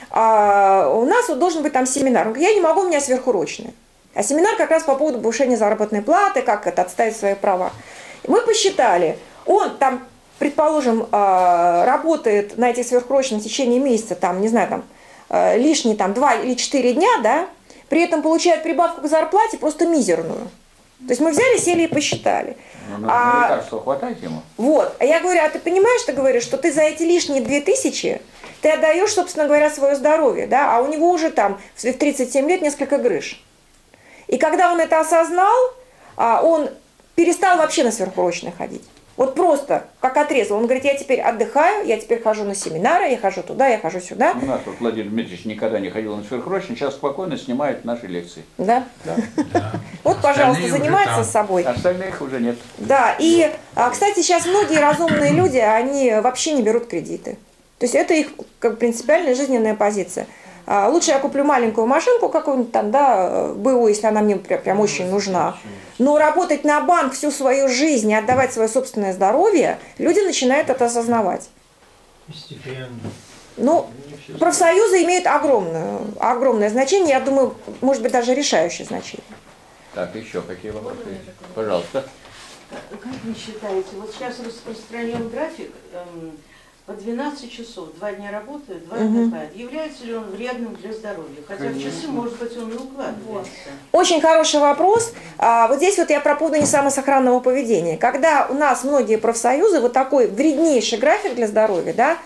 C: А у нас вот должен быть там семинар. Он говорит, я не могу, у меня сверхурочные. А семинар как раз по поводу повышения заработной платы, как это отставить свои права. И мы посчитали, он там, предположим, работает на этих сверхурочных в течение месяца, там, не знаю, там, лишние там, два или четыре дня, да, при этом получает прибавку к зарплате просто мизерную. То есть мы взяли, сели и посчитали.
A: Ну, на а, лекарства хватает ему?
C: Вот. А я говорю, а ты понимаешь, ты говоришь, что ты за эти лишние две тысячи ты отдаешь, собственно говоря, свое здоровье, да, а у него уже там в тридцать семь лет несколько грыж. И когда он это осознал, он перестал вообще на сверхурочные ходить. Вот просто, как отрезал. Он говорит, я теперь отдыхаю, я теперь хожу на семинары, я хожу туда, я хожу сюда.
A: У нас вот Владимир Дмитриевич никогда не ходил на сверхурочные, сейчас спокойно снимает наши лекции.
C: Да? Да. Вот, пожалуйста, занимается собой.
A: Остальных уже нет.
C: Да, и, кстати, сейчас многие разумные люди, они вообще не берут кредиты. То есть это их как принципиальная жизненная позиция. Лучше я куплю маленькую машинку какую-нибудь там, да, БУ, если она мне прям, прям очень нужна. Но работать на банк всю свою жизнь и отдавать свое собственное здоровье, люди начинают это осознавать.
E: Постепенно.
C: Ну, профсоюзы имеют огромное, огромное значение, я думаю, может быть, даже решающее значение.
A: Так, еще какие вопросы? Пожалуйста.
H: Как вы считаете, вот сейчас распространен график, эм, по двенадцать часов, два дня работают, два отдыхают. Угу. Является ли он вредным для здоровья? Хотя в часы, может быть, он не укладывается.
C: Очень хороший вопрос. А, вот здесь вот я про поводу несамосохранного поведения. Когда у нас многие профсоюзы, вот такой вреднейший график для здоровья, да,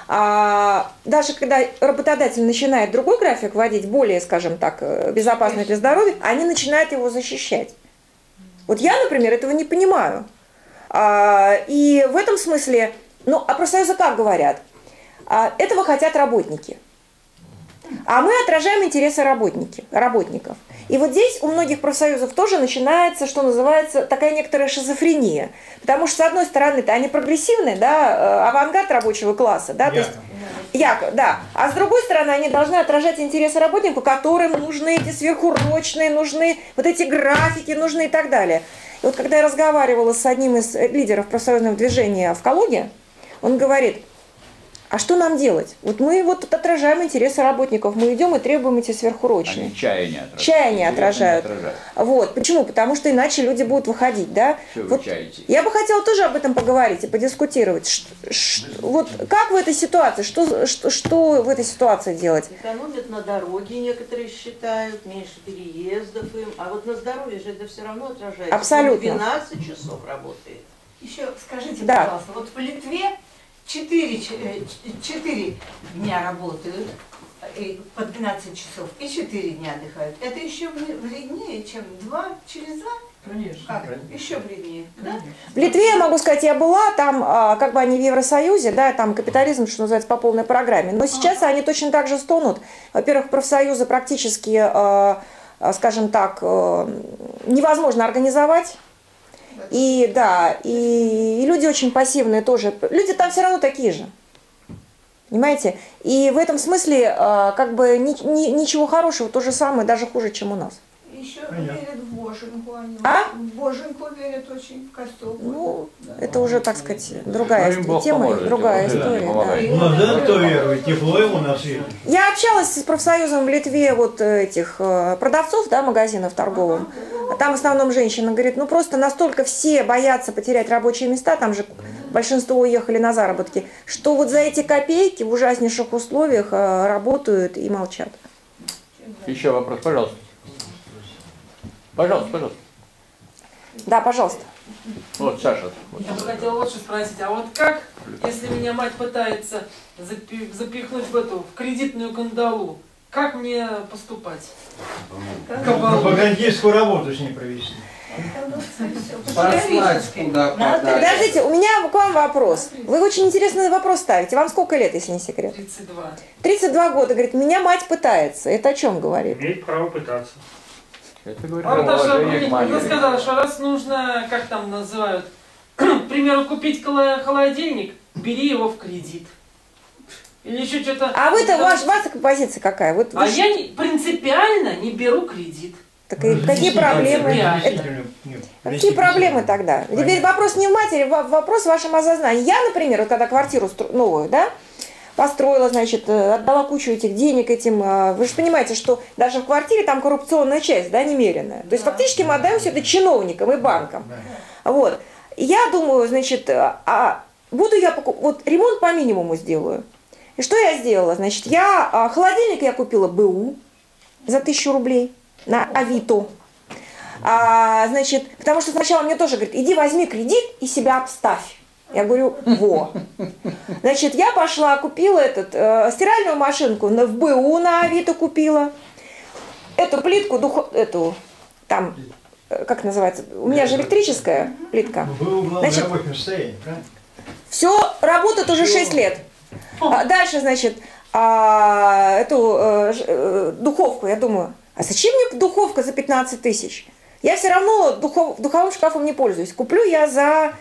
C: а, даже когда работодатель начинает другой график вводить, более, скажем так, безопасный для здоровья, они начинают его защищать. Вот я, например, этого не понимаю. А, и в этом смысле... Ну, а профсоюзы как говорят? Этого хотят работники. А мы отражаем интересы работники, работников. И вот здесь у многих профсоюзов тоже начинается, что называется, такая некоторая шизофрения. Потому что, с одной стороны-то они прогрессивные, да, авангард рабочего класса, да, то есть, як, да. А с другой стороны, они должны отражать интересы работников, которым нужны эти сверхурочные, нужны вот эти графики, нужны и так далее. И вот когда я разговаривала с одним из лидеров профсоюзного движения в Калуге, он говорит, а что нам делать? Вот мы вот отражаем интересы работников, мы идем и требуем эти сверхурочные.
A: Они чаяние отражают.
C: Чаяние отражают. отражают. Вот. Почему? Потому что иначе люди будут выходить, да?
A: Что
C: вот
A: вы чаете?
C: Я бы хотела тоже об этом поговорить и подискутировать. Ш, ш, вот как в этой ситуации, что, что, что в этой ситуации делать?
H: Экономят на дороге, некоторые считают, меньше переездов им, а вот на здоровье же это все равно отражается.
C: Абсолютно.
H: двенадцать часов работает.
I: Еще скажите,
C: да.
I: пожалуйста, вот в Литве четыре дня работают по двенадцать часов и четыре дня отдыхают. Это еще вреднее, чем два через два?
F: Конечно.
I: Как? Еще бледнее. Да?
C: В Литве, я могу сказать, я была, там а, как бы они в Евросоюзе, да, там капитализм, что называется, по полной программе. Но сейчас они точно так же стонут. Во-первых, профсоюзы практически, а, а, скажем так, а, невозможно организовать. И да, и, и люди очень пассивные тоже. Люди там все равно такие же. Понимаете? И в этом смысле а, как бы ни, ни, ничего хорошего, то же самое, даже хуже, чем у нас.
I: Еще
E: Понятно.
I: верят в боженьку. Они
C: А?
I: В боженьку верят очень, в костел.
C: Ну,
I: Да.
C: это уже, так сказать, другая
A: Ну, им Бог
C: тема,
A: поможет,
C: другая
A: это
C: история.
A: не помогает.
C: Да.
E: У нас да, кто верует, тепло ему на свете.
C: Я общалась с профсоюзом в Литве вот этих э, продавцов, да, магазинов торговых. А там в основном женщина говорит, ну просто настолько все боятся потерять рабочие места, там же большинство уехали на заработки, что вот за эти копейки в ужаснейших условиях э, работают и молчат.
A: Еще вопрос, пожалуйста. Пожалуйста, пожалуйста.
C: Да, пожалуйста.
A: Вот, Саша. Вот.
J: Я бы хотела вот что спросить, а вот как, если меня мать пытается запи- запихнуть в эту, в кредитную кандалу, как мне поступать? Кабалу.
E: Пропагандистскую работу с ней провести.
H: Послать куда подать.
C: Подождите, у меня к вам вопрос. Вы очень интересный вопрос ставите. Вам сколько лет, если не секрет?
J: тридцать два.
C: тридцать два года. Говорит, меня мать пытается. Это о чем говорит?
D: Имеет право пытаться.
A: Это говорит
J: А
A: о
J: потому что
A: уважении к
J: она
A: матери.
J: сказала, что раз нужно, как там называют, к примеру, купить коло- холодильник, бери его в кредит. Или еще что-то.
C: А вы-то, ваш, ваша позиция какая? Вот
J: А
C: вы
J: я не- принципиально не беру кредит.
C: Так и какие проблемы?
J: Принципиально.
C: Это- Какие проблемы тогда? Теперь вопрос не в матери, во- вопрос в вашем осознании. Я, например, вот когда квартиру стру- новую, да, построила, значит, э, отдала кучу этих денег этим. э, Вы же понимаете, что даже в квартире там коррупционная часть, да, немеренная. То есть фактически мы отдаем все это чиновникам и банкам. Вот. И я думаю, значит, э, а буду я покуп- вот ремонт по минимуму сделаю. И что я сделала? Значит, я а, холодильник я купила БУ за тысячу рублей на Авито. А, значит, потому что сначала мне тоже говорит, иди возьми кредит и себя обставь. Я говорю, во. Значит, я пошла, купила этот, э, стиральную машинку на, в БУ на Авито купила. Эту плитку, духо, эту, там, э, как называется, у меня же электрическая плитка.
E: Вы в главном
C: Значит,
E: рабочем состоянии, правильно?
C: все работает уже шесть лет. А дальше, значит, а, эту э, ж- э, духовку, я думаю, а зачем мне духовка за пятнадцать тысяч? Я все равно духов, духовым шкафом не пользуюсь. Куплю я за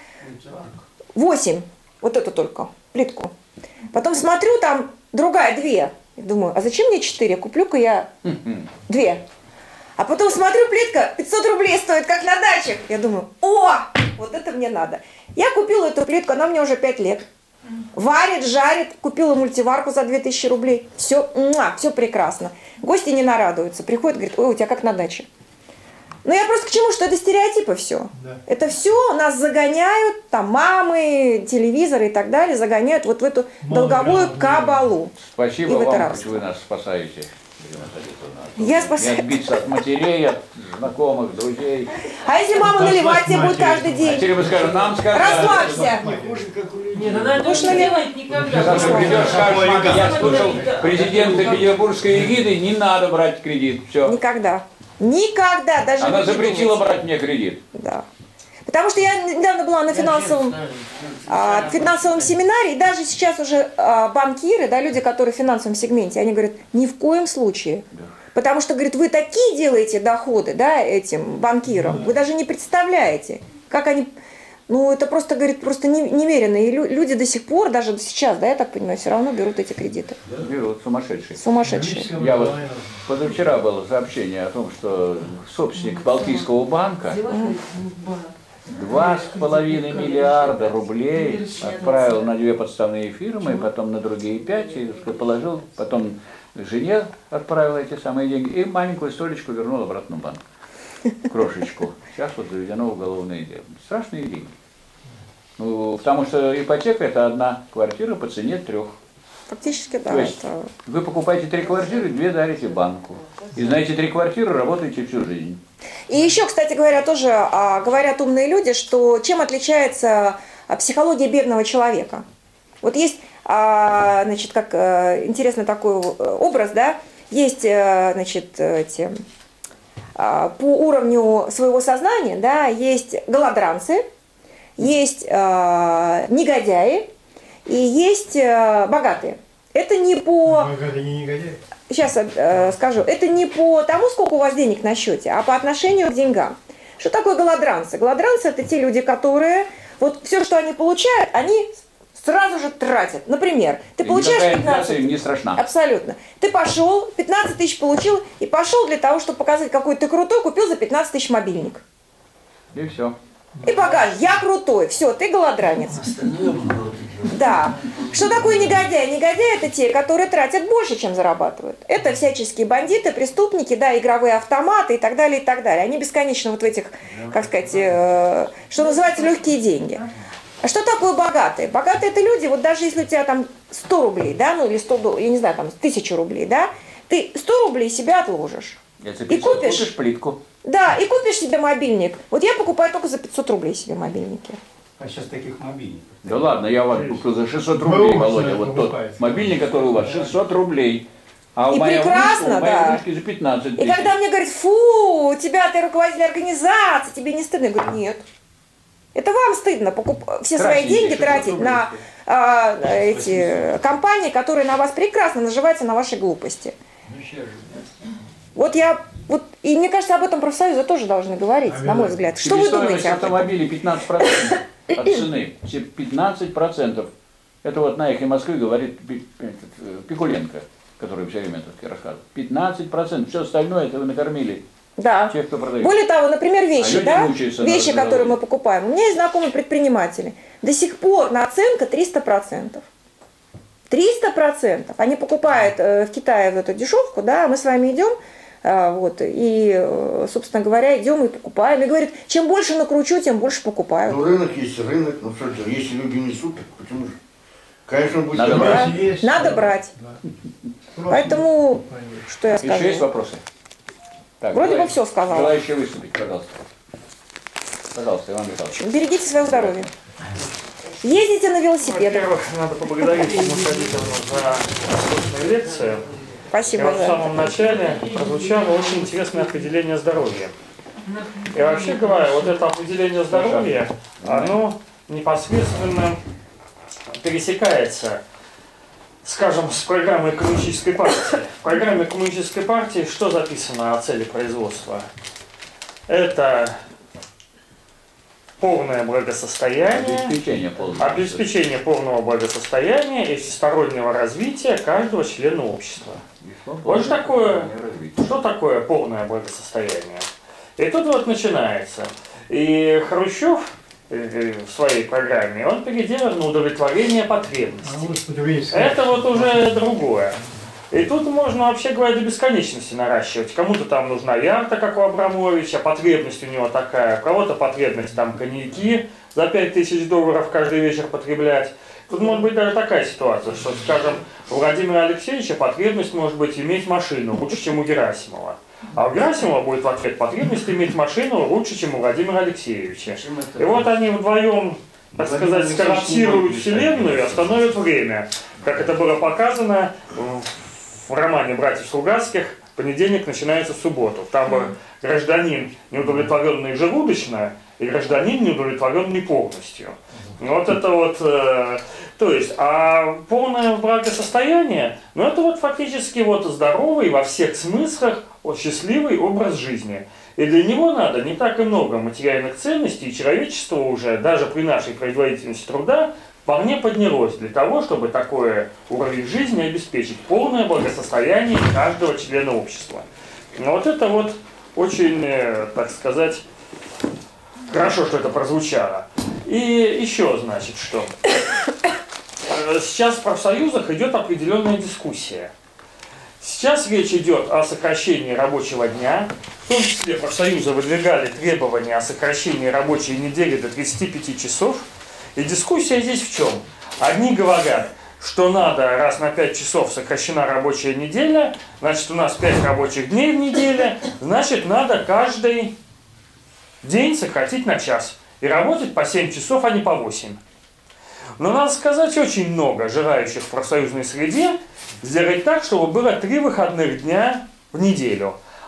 C: восемь, вот эту только, плитку. Потом смотрю, там другая, две. Я думаю, а зачем мне четыре? Куплю-ка я две. А потом смотрю, плитка пятьсот рублей стоит, как на дачах. Я думаю, о, вот это мне надо. Я купила эту плитку, она мне уже пять лет. Варит, жарит, купила мультиварку за две тысячи рублей. Все, все прекрасно. Гости не нарадуются. Приходят, говорят, ой, у тебя как на даче. Ну, я просто к чему, что это стереотипы все.
E: Да.
C: Это все нас загоняют, там, мамы, телевизоры и так далее, загоняют вот в эту долговую кабалу.
A: Спасибо
C: И в это
A: вам,
C: раз.
A: что вы нас спасаете. Ирина Садисовна.
C: Я
A: Не
C: спасаю.
A: отбиться от матерей, от знакомых, друзей.
C: А если мама наливать тебе будет каждый
A: А
C: день?
A: теперь мы скажем, нам сказали.
C: Расслабься.
J: Нет, она это
C: Можно
J: не
C: ли-
J: делает никогда.
A: Завтра придешь, скажешь, мама, я слушал президента Петербургской эгиды, не надо брать кредит. Все.
C: Никогда. Никогда. Даже
A: Она
C: вы не
A: запретила
C: думайте.
A: брать мне кредит.
C: Да. Потому что я недавно была на финансовом, а, финансовом семинаре, и даже сейчас уже а, банкиры, да, люди, которые в финансовом сегменте, они говорят, ни в коем случае. Потому что, говорит, вы такие делаете доходы, да, этим банкирам, вы даже не представляете, как они... Ну, это просто, говорит, просто не- немерено. И лю- люди до сих пор, даже сейчас, да, я так понимаю, все равно берут эти кредиты.
A: Берут, сумасшедшие.
C: Сумасшедшие.
A: Я вот позавчера было сообщение о том, что собственник Балтийского банка два с половиной миллиарда рублей отправил на две подставные фирмы, потом на другие пять, и положил, потом жене отправил эти самые деньги, и маленькую столечку вернул обратно в банк. Крошечку. Сейчас вот заведено уголовное дело. Страшные деньги. Ну, потому что ипотека – это одна квартира по цене трех.
C: Фактически, да.
A: То есть
C: это-
A: вы покупаете три квартиры, две дарите банку. И на эти три квартиры работаете всю жизнь.
C: И еще, кстати говоря, тоже а, говорят умные люди, что чем отличается а, психология бедного человека. Вот есть, а, значит, как а, интересный такой образ, да, есть, а, значит, эти, по уровню своего сознания, да, есть голодранцы, есть э, негодяи и есть э, богатые. Это не по...
E: Богатые не негодяи.
C: Сейчас э, скажу. Это не по тому, сколько у вас денег на счете, а по отношению к деньгам. Что такое голодранцы? Голодранцы – это те люди, которые вот все, что они получают, они сразу же тратят. Например, ты
A: И
C: получаешь
A: пятнадцать им не
C: пятнадцать...
A: страшна.
C: Абсолютно. Ты пошел, пятнадцать тысяч получил, и пошел для того, чтобы показать, какой ты крутой, купил за пятнадцать тысяч мобильник.
A: И все.
C: И покажешь, я крутой, все, ты голодранец. Да. Что такое негодяи? Негодяи – это те, которые тратят больше, чем зарабатывают. Это всяческие бандиты, преступники, да, игровые автоматы и так далее, и так далее. Они бесконечно вот в этих, как сказать, э, что называется, легкие деньги. А что такое богатые? Богатые – это люди, вот даже если у тебя там сто рублей, да, ну или сто долларов, я не знаю, там тысячу рублей, да, ты сто рублей себе отложишь.
A: Если
C: И купишь,
A: купишь плитку.
C: Да, и купишь себе мобильник. Вот я покупаю только за пятьсот рублей себе мобильники.
G: А сейчас таких мобильников.
A: Да ладно, я вас куплю за шестьсот рублей, Володя. Вот тот
E: покупаете.
A: мобильник, который у вас, шестьсот рублей. А у
C: И
A: моей
C: прекрасно,
A: внучки, у моей
C: да.
A: внучки за пятнадцать
C: И
A: тысяч.
C: когда мне говорят, фу, у тебя ты руководитель организации, тебе не стыдно? Я говорю, нет. Это вам стыдно покуп... все свои
A: Тратите
C: деньги
A: шестьсот
C: тратить
A: рублей.
C: на а, эти компании, которые на вас прекрасно наживаются на вашей глупости. Вот я, вот, и мне кажется, об этом профсоюзы тоже должны говорить, на мой взгляд. Что вы думаете об этом?
A: Автомобилей пятнадцать процентов от цены. Все пятнадцать процентов. Это вот на «Эхе Москвы» говорит Пи- этот, Пикуленко, который все время так рассказывает. пятнадцать процентов. Все остальное это вы накормили
C: Да.
A: тех, кто продает.
C: Более того, например, вещи,
A: люди
C: да,
A: мучаются на
C: вещи, которые
A: разговоре.
C: мы покупаем. У меня есть знакомые предприниматели. До сих пор наценка триста процентов. триста процентов. Они покупают э, в Китае вот эту дешевку, да, мы с вами идем, э, вот, и, э, собственно говоря, идем и покупаем. И говорит, чем больше накручу, тем больше покупаю.
B: Ну, рынок есть рынок, ну что это, если люди несут, так почему же? Конечно, будет
A: Надо
B: брать.
A: брать.
E: Есть,
C: Надо
E: да.
C: брать.
E: Да.
C: Поэтому, что я скажу?
A: Еще есть вопросы? Так,
C: Вроде бы
A: желаю-
C: все сказала.
A: Желающие выступить, пожалуйста. Пожалуйста, Иван Михайлович.
C: Берегите свое здоровье. Ездите на велосипедах.
D: Во-первых, надо поблагодарить Ему Шаритовну за сложную лекцию. И
C: Спасибо
D: вот в
C: за
D: самом начале прозвучало очень интересное определение здоровья. И вообще говоря, вот это определение здоровья, оно непосредственно пересекается, скажем, с программой Коммунистической партии. В программе Коммунистической партии что записано о цели производства? Это полное благосостояние,
A: Обеспечение полного.
D: обеспечение полного благосостояния и всестороннего развития каждого члена общества. Вот что такое, что такое полное благосостояние? И тут вот начинается. И Хрущев э, в своей программе, он переделал на удовлетворение потребностей.
E: А вот тут есть-
D: Это вот уже другое. И тут можно, вообще говоря, до бесконечности наращивать. Кому-то там нужна яхта, как у Абрамовича, потребность у него такая. У кого-то потребность там коньяки за пять тысяч долларов каждый вечер потреблять. Тут может быть даже такая ситуация, что, скажем, у Владимира Алексеевича потребность может быть иметь машину лучше, чем у Герасимова. А у Герасимова будет в ответ потребность иметь машину лучше, чем у Владимира Алексеевича. И вот они вдвоем, так сказать, скорректируют Вселенную и остановят время. Как это было показано в романе «Братьев Стругацких», понедельник начинается в субботу. Там был гражданин, неудовлетворенный желудочно, и гражданин, неудовлетворенный полностью. Вот это вот, э, то есть, а полное благосостояние, ну это вот фактически вот здоровый во всех смыслах, вот счастливый образ жизни. И для него надо не так и много материальных ценностей, и человечество уже, даже при нашей производительности труда, вполне поднялось для того, чтобы такой уровень жизни обеспечить полное благосостояние каждого члена общества. Но вот это вот очень, э, так сказать, хорошо, что это прозвучало. И еще, значит, что сейчас в профсоюзах идет определенная дискуссия. Сейчас речь идет о сокращении рабочего дня, в том числе профсоюзы выдвигали требования о сокращении рабочей недели до тридцати пяти часов. И дискуссия здесь в чем? Одни говорят, что надо, раз на пять часов сокращена рабочая неделя, значит у нас пять рабочих дней в неделе, значит надо каждый день сократить на час. И работать по семь часов, а не по восемь. Но надо сказать, очень много желающих в профсоюзной среде сделать так, чтобы было три выходных дня в неделю.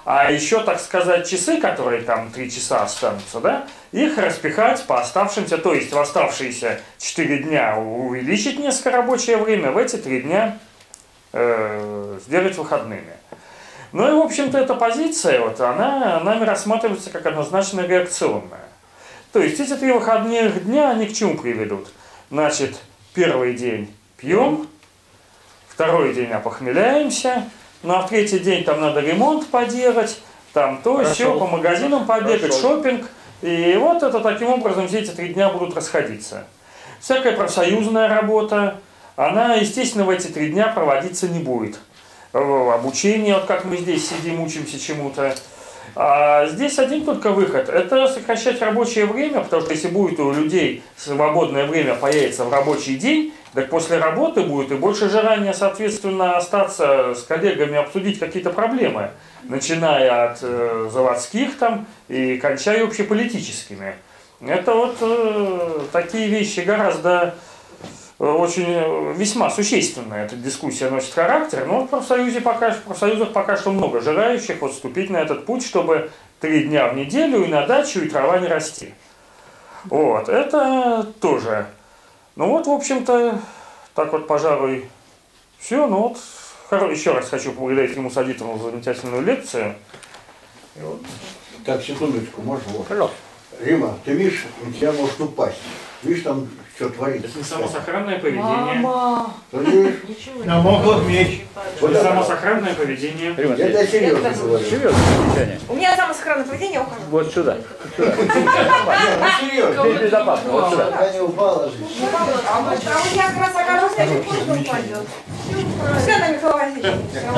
D: А еще, так сказать, часы, которые там три часа останутся, да, их распихать по оставшимся, то есть в оставшиеся четыре дня увеличить несколько рабочее время, в эти три дня э, сделать выходными. Ну и, в общем-то, эта позиция, вот, она нами рассматривается как однозначно реакционная. То есть эти три выходных дня, они к чему приведут? Значит, первый день пьем, второй день опохмеляемся, ну а в третий день там надо ремонт поделать, там то, все, по магазинам побегать, шопинг. И вот это таким образом все эти три дня будут расходиться. Всякая профсоюзная работа, она, естественно, в эти три дня проводиться не будет. Обучение, вот как мы здесь сидим, учимся чему-то. А здесь один только выход – это сокращать рабочее время, потому что если будет у людей свободное время появится в рабочий день, так после работы будет и больше желания, соответственно, остаться с коллегами, обсудить какие-то проблемы, начиная от э, заводских там и кончая общеполитическими. Это вот э, такие вещи гораздо э, очень весьма существенная эта дискуссия носит характер, но в профсоюзе пока, в профсоюзах пока что много желающих вот вступить на этот путь, чтобы три дня в неделю и на дачу, и трава не расти. Вот, это тоже. Ну вот, в общем-то, так вот, пожалуй, все. Ну вот, еще раз хочу поблагодарить Риму Садитовну за замечательную лекцию.
B: Вот. Так, секундочку, можно? Вот.
A: Пожалуйста.
B: Рима, ты видишь, у тебя может упасть. Видишь, там что творится.
D: Это не самосохранное поведение.
H: Мама!
E: Намокла меч.
D: Это самосохранное поведение.
A: Рима,
B: Я для серьезно говорю.
A: серьезно, замечание.
C: У меня самосохранное поведение, я ухожу.
A: Вот сюда. сюда.
B: Ну, серьезно.
A: Здесь безопасно, вот сюда.
B: Пока не упала же.
C: А вот я как раз окажусь, а чуть позже упадет. Все на Михаила Васильевича.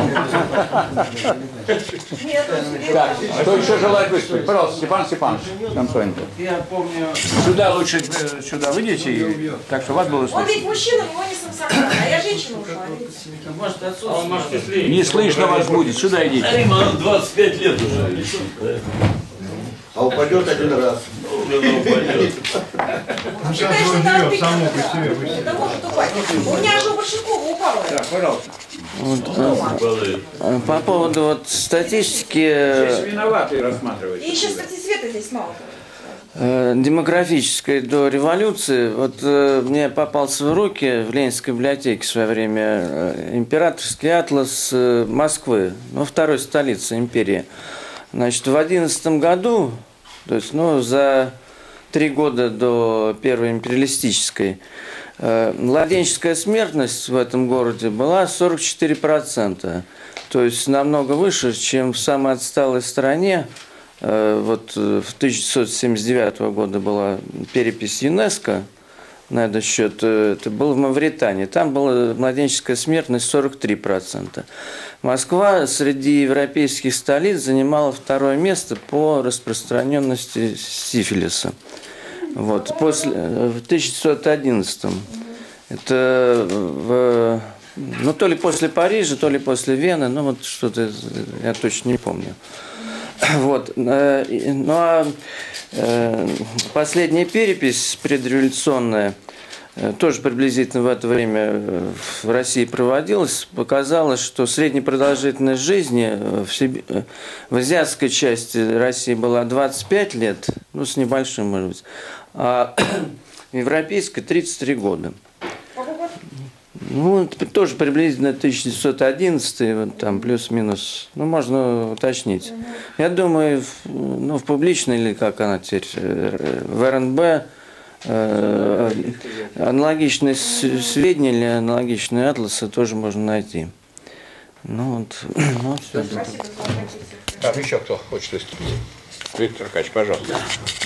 C: Нет,
A: Так, кто еще желает выступить? Пожалуйста, Степан Степанович. Там Сонька.
G: Я помню...
A: Сюда лучше, э, сюда выйдите, и, так что вас было
C: он
A: слышно.
C: ведь мужчина, у него не самосохранное, а я женщина ушла.
G: Может, отсюда...
D: А он, может, если...
A: Не слышно вас будет, сюда идите.
K: Рима двадцать пять лет уже.
B: А упадет один раз.
E: Ну, сейчас он живет само по себе. по себе.
C: Это может упасть. У меня же у Большакова упало.
A: Так, пожалуйста.
K: Болеет.
L: По поводу вот статистики
A: Здесь виноватые рассматривать.
C: И еще, кстати, света здесь мало.
L: э, демографической до революции, вот э, мне попался в руки в Ленинской библиотеке в свое время э, императорский атлас э, Москвы, ну, второй столицы империи. Значит, в одиннадцатом году, то есть, ну, за три года до первой империалистической, э, младенческая смертность в этом городе была сорок четыре процента. То есть намного выше, чем в самой отсталой стране. Э, вот э, в тысяча девятьсот семьдесят девятого года была перепись ЮНЕСКО на этот счет. Э, это было в Мавритании. Там была младенческая смертность сорок три процента. Москва среди европейских столиц занимала второе место по распространенности сифилиса. Вот, после, в тысяча девятьсот одиннадцатом. Это в, ну, то ли после Парижа, то ли после Вены, ну вот что-то я точно не помню. Вот. Ну а последняя перепись предреволюционная, тоже приблизительно в это время в России проводилась, показала, что средняя продолжительность жизни в, Сиб... в азиатской части России была двадцать пять лет, ну с небольшим, может быть, а в европейской тридцать три года. Ну, тоже приблизительно тысяча девятьсот одиннадцатый, вот там плюс-минус, ну, можно уточнить. Я думаю, в, ну, в публичной, или как она теперь, в эр эн бэ, э, аналогичные сведения или аналогичные атласы тоже можно найти. Ну, вот, ну, все.
A: Так, еще кто хочет выступить? Виктор Аркадьевич, пожалуйста.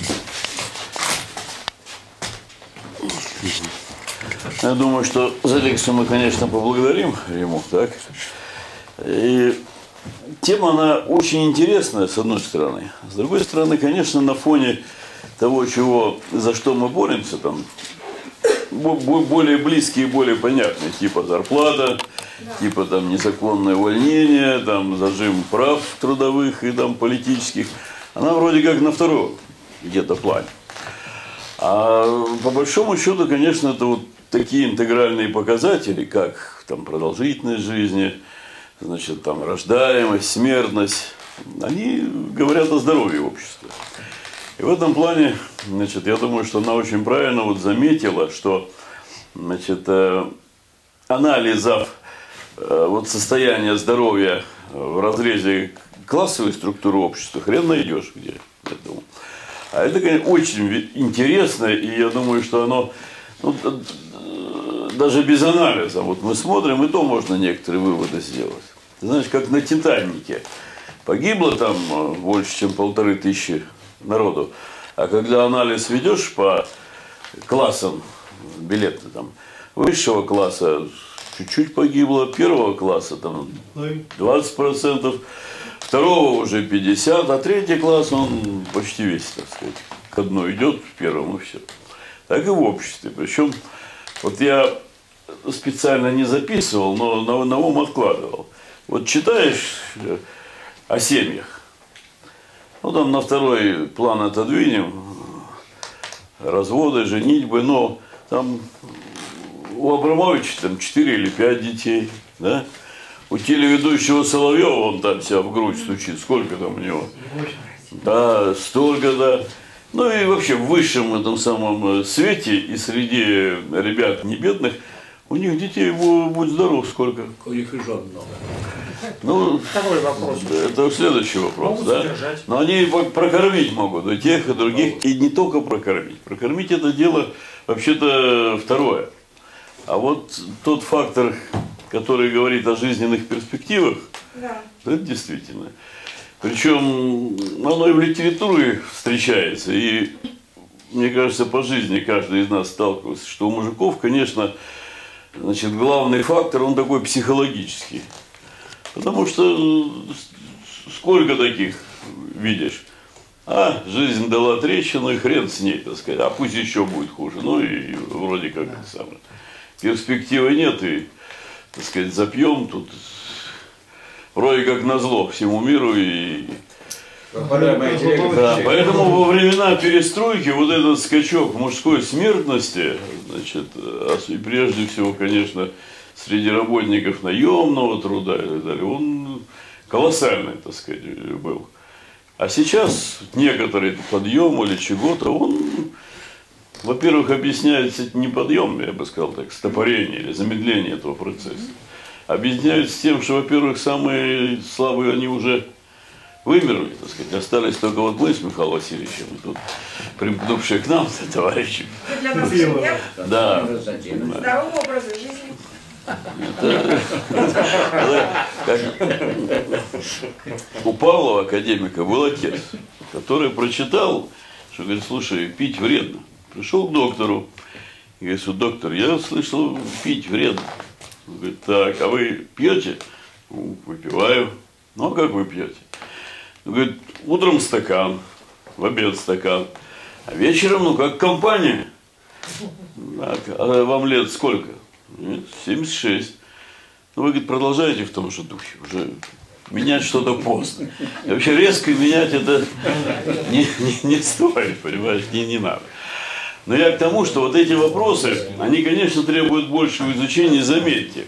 K: Я думаю, что за лекцию мы, конечно, поблагодарим Риму, так? И тема, она очень интересная, с одной стороны. С другой стороны, конечно, на фоне того, чего, за что мы боремся, там, более близкие и более понятные, типа зарплата, типа там незаконное увольнение, там зажим прав трудовых и там политических, она вроде как на втором где-то плане. А по большому счету, конечно, это вот такие интегральные показатели, как там продолжительность жизни, значит, там рождаемость, смертность, они говорят о здоровье общества. И в этом плане, значит, я думаю, что она очень правильно вот заметила, что, значит, анализов вот состояния здоровья в разрезе классовой структуры общества хрен найдешь где. Я думаю. А это, конечно, очень интересно, и я думаю, что оно, ну, даже без анализа, вот мы смотрим, и то можно некоторые выводы сделать. Ты знаешь, как на Титанике. Погибло там больше, чем полторы тысячи народу. А когда анализ ведешь по классам, билеты там, высшего класса чуть-чуть погибло, первого класса там двадцать процентов, второго уже пятьдесят процентов, а третий класс, он почти весь, так сказать, к дну идет, в первом и все. Так и в обществе. Причем, вот я специально не записывал, но на, на ум откладывал. Вот читаешь о семьях, ну там на второй план отодвинем, разводы, женитьбы, но там у Абрамовича там четыре или пять детей, да? У телеведущего Соловьева, он там себя в грудь стучит, сколько там у него? Да, столько, да. Ну и вообще в высшем этом самом свете и среди ребят небедных, у них детей, будь здоров, сколько?
M: У них и жен много.
K: Ну,
D: второй вопрос.
K: Это следующий вопрос,
D: могут
K: да?
D: содержать.
K: Но они прокормить могут и тех, и других, и не только прокормить. Прокормить это дело вообще-то второе. А вот тот фактор, который говорит о жизненных перспективах,
C: да.
K: Это действительно. Причем оно и в литературе встречается, и мне кажется, по жизни каждый из нас сталкивался, что у мужиков, конечно, значит, главный фактор, он такой психологический. Потому что сколько таких видишь? А, жизнь дала трещину, и хрен с ней, так сказать. А пусть еще будет хуже. Ну и вроде как это самое. Перспективы нет, и, так сказать, запьем тут вроде как назло всему миру. И... Да, поэтому во времена перестройки вот этот скачок мужской смертности, значит, и прежде всего, конечно, среди работников наемного труда и так далее, он колоссальный, так сказать, был. А сейчас некоторый подъем или чего-то, он, во-первых, объясняется не подъем, я бы сказал так, стопорение или замедление этого процесса. Объясняется тем, что, во-первых, самые слабые, они уже вымерли, так сказать, остались только вот мы с Михаилом Васильевичем, тут примкнувшие к нам товарищи.
C: Для нас пример.
K: Да.
C: Здорового образа жизни.
K: Это, как, у Павлова, академика, был отец, который прочитал, что говорит, слушай, пить вредно. Пришел к доктору и говорит, что доктор, я слышал, пить вредно. Он говорит, так, а вы пьете? Ну, выпиваю. Ну, а как вы пьете? Он говорит, утром стакан, в обед стакан, а вечером, ну, как компания. Так, а вам лет сколько? Нет, семьдесят шесть. Ну, вы, говорит, продолжаете в том же духе. Уже менять что-то поздно. И вообще резко менять это не, не, не стоит, понимаешь, не, не надо. Но я к тому, что вот эти вопросы, они, конечно, требуют большего изучения, заметьте.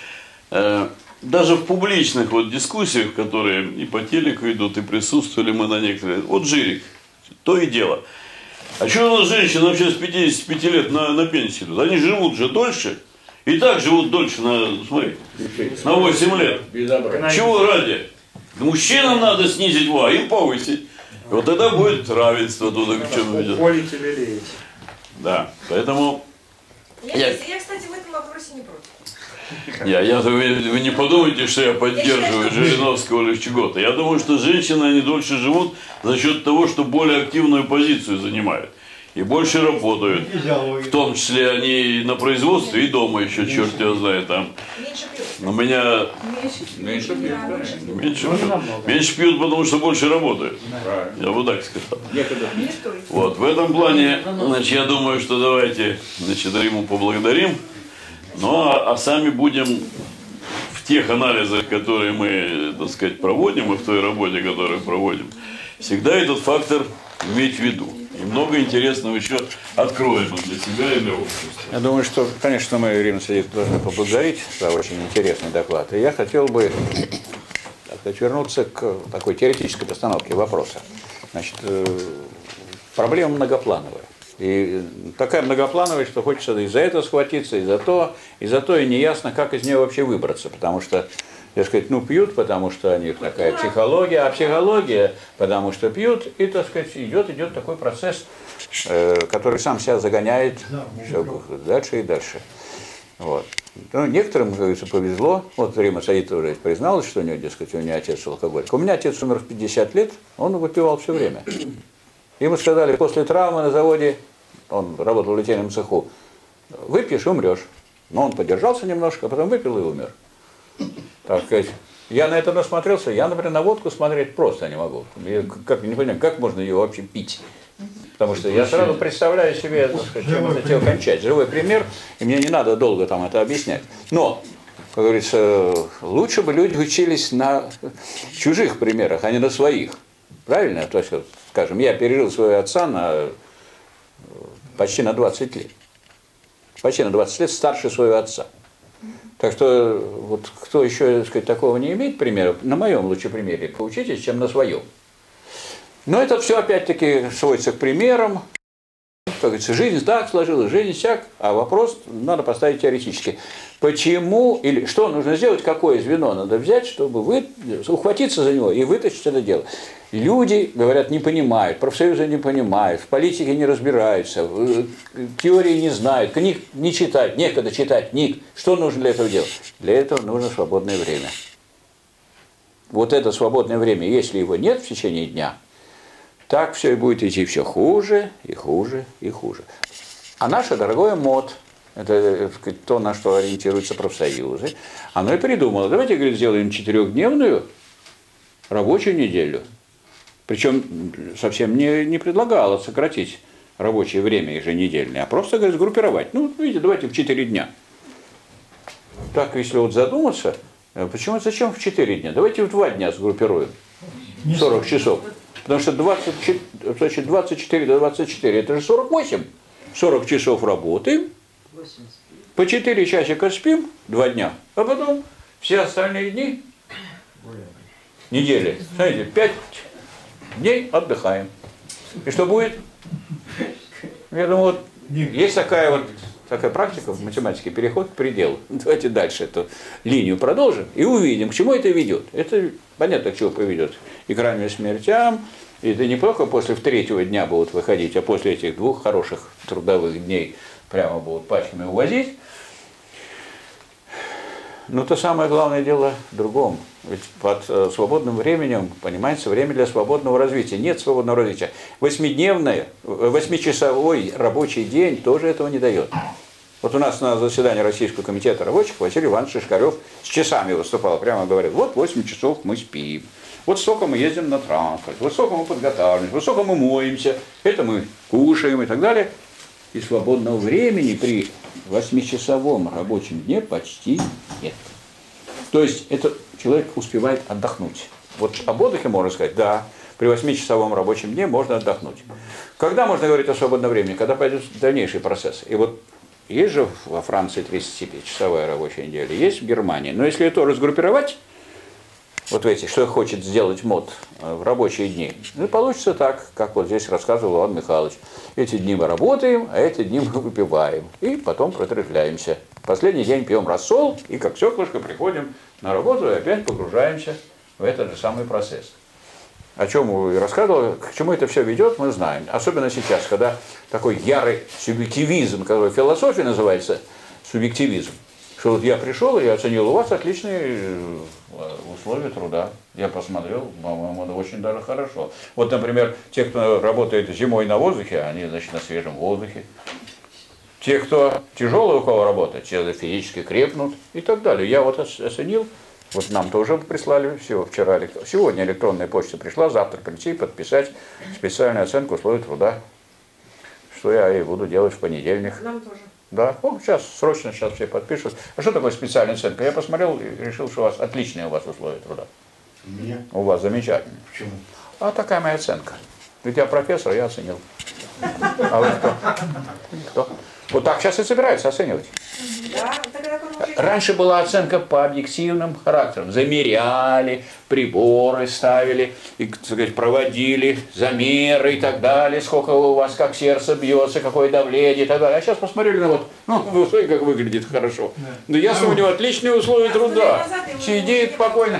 K: Даже в публичных вот дискуссиях, которые и по телеку идут, и присутствовали мы на некоторых, вот Жирик, то и дело. А что у нас женщины вообще с пятидесяти пяти лет на, на пенсию идут? Они живут же дольше. И так живут дольше, на, смотри, на восемь лет. Чего ради? Мужчинам надо снизить, во, им повысить. И вот тогда будет равенство туда, к чему идет.
D: Колите, велеете.
K: Да, поэтому...
C: Я, я, кстати, в этом вопросе не против.
K: Я, я, вы, вы не подумайте, что я поддерживаю Жириновского или чего-то. Я думаю, что женщины, они дольше живут за счет того, что более активную позицию занимают. И больше работают. В том числе они на производстве и дома еще, черт его знает, там.
C: Меньше пьют.
K: У меня...
M: Меньше пьют,
K: да. Меньше пьют. Меньше пьют, потому что больше работают. Да. Я вот так сказал. Вот, в этом плане, значит, я думаю, что давайте, значит, Риму поблагодарим. Ну, а, а сами будем в тех анализах, которые мы, так сказать, проводим, и в той работе, которую проводим, всегда этот фактор иметь в виду. И много интересного еще откроем для себя и для общества.
A: Я думаю, что, конечно, мы, Ирина Сергеевна, должны поблагодарить за очень интересный доклад. И я хотел бы сказать, вернуться к такой теоретической постановке вопроса. Значит, проблема многоплановая. И такая многоплановая, что хочется и за это схватиться, и за то, и за то, и неясно, как из нее вообще выбраться. Потому что, так сказать, ну пьют, потому что у них такая психология, а психология, потому что пьют, и, так сказать, идет, идет такой процесс, э, который сам себя загоняет все дальше и дальше. Вот. Ну, некоторым, как говорится, повезло. Вот Рима Саидовна призналась, что у нее, дескать, у нее отец алкоголик. У меня отец умер в пятьдесят лет, он выпивал все время. Ему сказали, после травмы на заводе, он работал в литейном цеху, выпьешь и умрешь. Но он подержался немножко, а потом выпил и умер. Так сказать, я на это насмотрелся, я, например, на водку смотреть просто не могу. Я как, не понимаю, как можно ее вообще пить. Потому что я сразу представляю себе, так сказать, чем это дело кончать. Живой пример, и мне не надо долго там это объяснять. Но, как говорится, лучше бы люди учились на чужих примерах, а не на своих. Правильно? То есть, скажем, я пережил своего отца на, почти на двадцать лет. Почти на двадцать лет старше своего отца. Так что, вот кто еще, так сказать, такого не имеет примера, на моем лучше примере поучитесь, чем на своем. Но это все опять-таки сводится к примерам. Как говорится, жизнь так сложилась, жизнь сяк, а вопрос надо поставить теоретически. Почему, или что нужно сделать, какое звено надо взять, чтобы вы, ухватиться за него и вытащить это дело. Люди, говорят, не понимают, профсоюзы не понимают, в политике не разбираются, теории не знают, книг не читают, некогда читать книг. Что нужно для этого делать? Для этого нужно свободное время. Вот это свободное время, если его нет в течение дня, так все и будет идти все хуже, и хуже, и хуже. А наше дорогое МОД, это, так сказать, то, на что ориентируются профсоюзы, оно и придумало. Давайте, говорит, сделаем четырехдневную рабочую неделю. Причем совсем не, не предлагало сократить рабочее время еженедельное, а просто, говорит, сгруппировать. Ну, видите, давайте в четыре дня. Так, если вот задуматься, почему, зачем в четыре дня? Давайте в два дня сгруппируем. сорок часов. Потому что двадцать, значит, двадцать четыре до двадцати четырёх это же сорок восемь. сорок часов работаем, по четыре часика спим, два дня, а потом все остальные дни, недели, знаете, пять дней отдыхаем. И что будет? Я думаю, вот есть такая вот такая практика в математике, переход к пределу. Давайте дальше эту линию продолжим и увидим, к чему это ведет. Это понятно, к чему поведет. И к ранним смертям, и это неплохо, после третьего дня будут выходить, а после этих двух хороших трудовых дней прямо будут пачками увозить. Но то самое главное дело в другом. Ведь под свободным временем понимается время для свободного развития. Нет свободного развития. Восьмидневный, восьмичасовой рабочий день тоже этого не дает. Вот у нас на заседании Российского комитета рабочих Василий Иванович Шишкарев с часами выступал, прямо говорит, вот восемь часов мы спим, вот столько мы ездим на транспорт, вот столько мы подготавливаемся, вот столько мы моемся, это мы кушаем и так далее. И свободного времени при восьмичасовом рабочем дне почти нет. То есть это человек успевает отдохнуть. Вот об отдыхе можно сказать, да, при восьмичасовом рабочем дне можно отдохнуть. Когда можно говорить о свободном времени? Когда пойдет дальнейший процесс. И вот есть же во Франции тридцатипятичасовая рабочая неделя, есть в Германии. Но если это разгруппировать, вот эти, что хочет сделать МОД в рабочие дни, ну, получится так, как вот здесь рассказывал Иван Михайлович. Эти дни мы работаем, а эти дни мы выпиваем. И потом протрефляемся. Последний день пьем рассол, и как стеклышко приходим на работу и опять погружаемся в этот же самый процесс. О чем я рассказывал, к чему это все ведет, мы знаем. Особенно сейчас, когда такой ярый субъективизм, который в философии называется субъективизм. Что вот я пришел и оценил, у вас отличные условия труда. Я посмотрел, по-моему, это очень даже хорошо. Вот, например, те, кто работает зимой на воздухе, они, значит, на свежем воздухе. Те, кто тяжелая у кого работа, те физически крепнут и так далее. Я вот оценил, вот нам тоже прислали всего вчера, сегодня электронная почта пришла, завтра прийти подписать специальную оценку условий труда, что я и буду делать в понедельник.
C: Нам тоже.
A: Да, о, сейчас, срочно сейчас все подпишут. А что такое специальная оценка? Я посмотрел и решил, что у вас отличные у вас условия труда.
B: Нет.
A: У вас замечательно.
B: Почему?
A: А такая моя оценка. Ведь я профессор, я оценил. А вы кто? Никто. Вот так сейчас и собираются оценивать.
C: Да, тогда
A: Раньше была оценка по объективным характерам. Замеряли, приборы ставили, и, так сказать, проводили замеры и так далее, сколько у вас, как сердце бьется, какое давление и так далее. А сейчас посмотрели на вот, ну, вы смотрите, как выглядит хорошо. Да ясно, у него отличные условия труда. Сидит спокойно.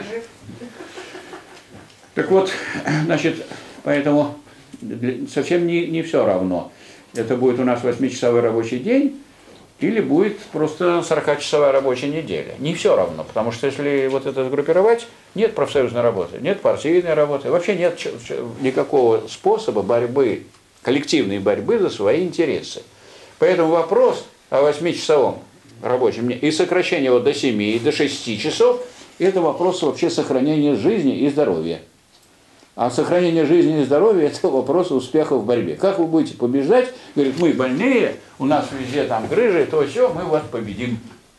A: Так вот, значит, поэтому совсем не, не все равно. Это будет у нас восьмичасовой рабочий день, или будет просто сорокачасовая рабочая неделя. Не все равно, потому что если вот это сгруппировать, нет профсоюзной работы, нет партийной работы, вообще нет никакого способа борьбы, коллективной борьбы за свои интересы. Поэтому вопрос о восьмичасовом рабочем дне и сокращение его до семи, до шести часов, это вопрос вообще сохранения жизни и здоровья. А сохранение жизни и здоровья – это вопрос успеха в борьбе. Как вы будете побеждать? Говорит, мы больнее, у нас везде там грыжи, то все, мы вас победим.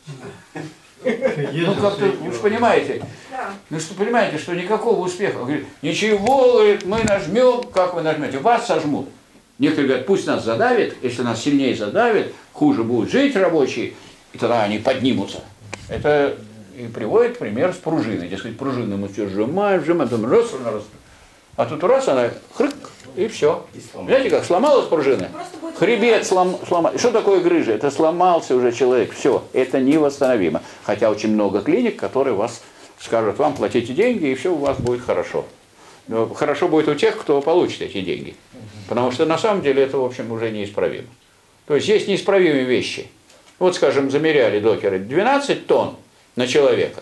A: Ну, как-то, вы же понимаете, ну, что понимаете, что никакого успеха. Говорит, ничего, говорит, мы нажмем, как вы нажмете? Вас сожмут. Некоторые говорят, пусть нас задавит, если нас сильнее задавит, хуже будут жить рабочие, и тогда они поднимутся. Это и приводит пример с пружиной. Дескать, пружину мы все сжимаем, сжимаем, потом раз, раз, раз. А тут раз она хрык, и все. Знаете, как сломалась пружина? Хребет слом, сломал. Что такое грыжа? Это сломался уже человек. Все, это невосстановимо. Хотя очень много клиник, которые вас скажут, вам платите деньги, и все у вас будет хорошо. Но хорошо будет у тех, кто получит эти деньги. Потому что на самом деле это, в общем, уже неисправимо. То есть есть неисправимые вещи. Вот, скажем, замеряли докеры двенадцать тонн на человека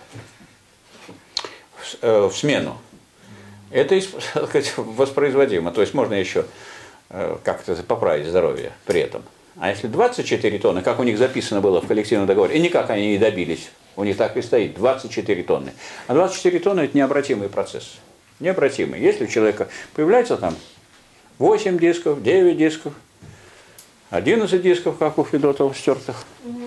A: в, э, в смену. Это воспроизводимо, то есть можно еще как-то поправить здоровье при этом. А если двадцать четыре тонны, как у них записано было в коллективном договоре, и никак они не добились, у них так и стоит, двадцать четыре тонны. А двадцать четыре тонны – это необратимый процесс. Необратимый. Если у человека появляется там восемь дисков, девять дисков, одиннадцать дисков, как у Федотова, стертых,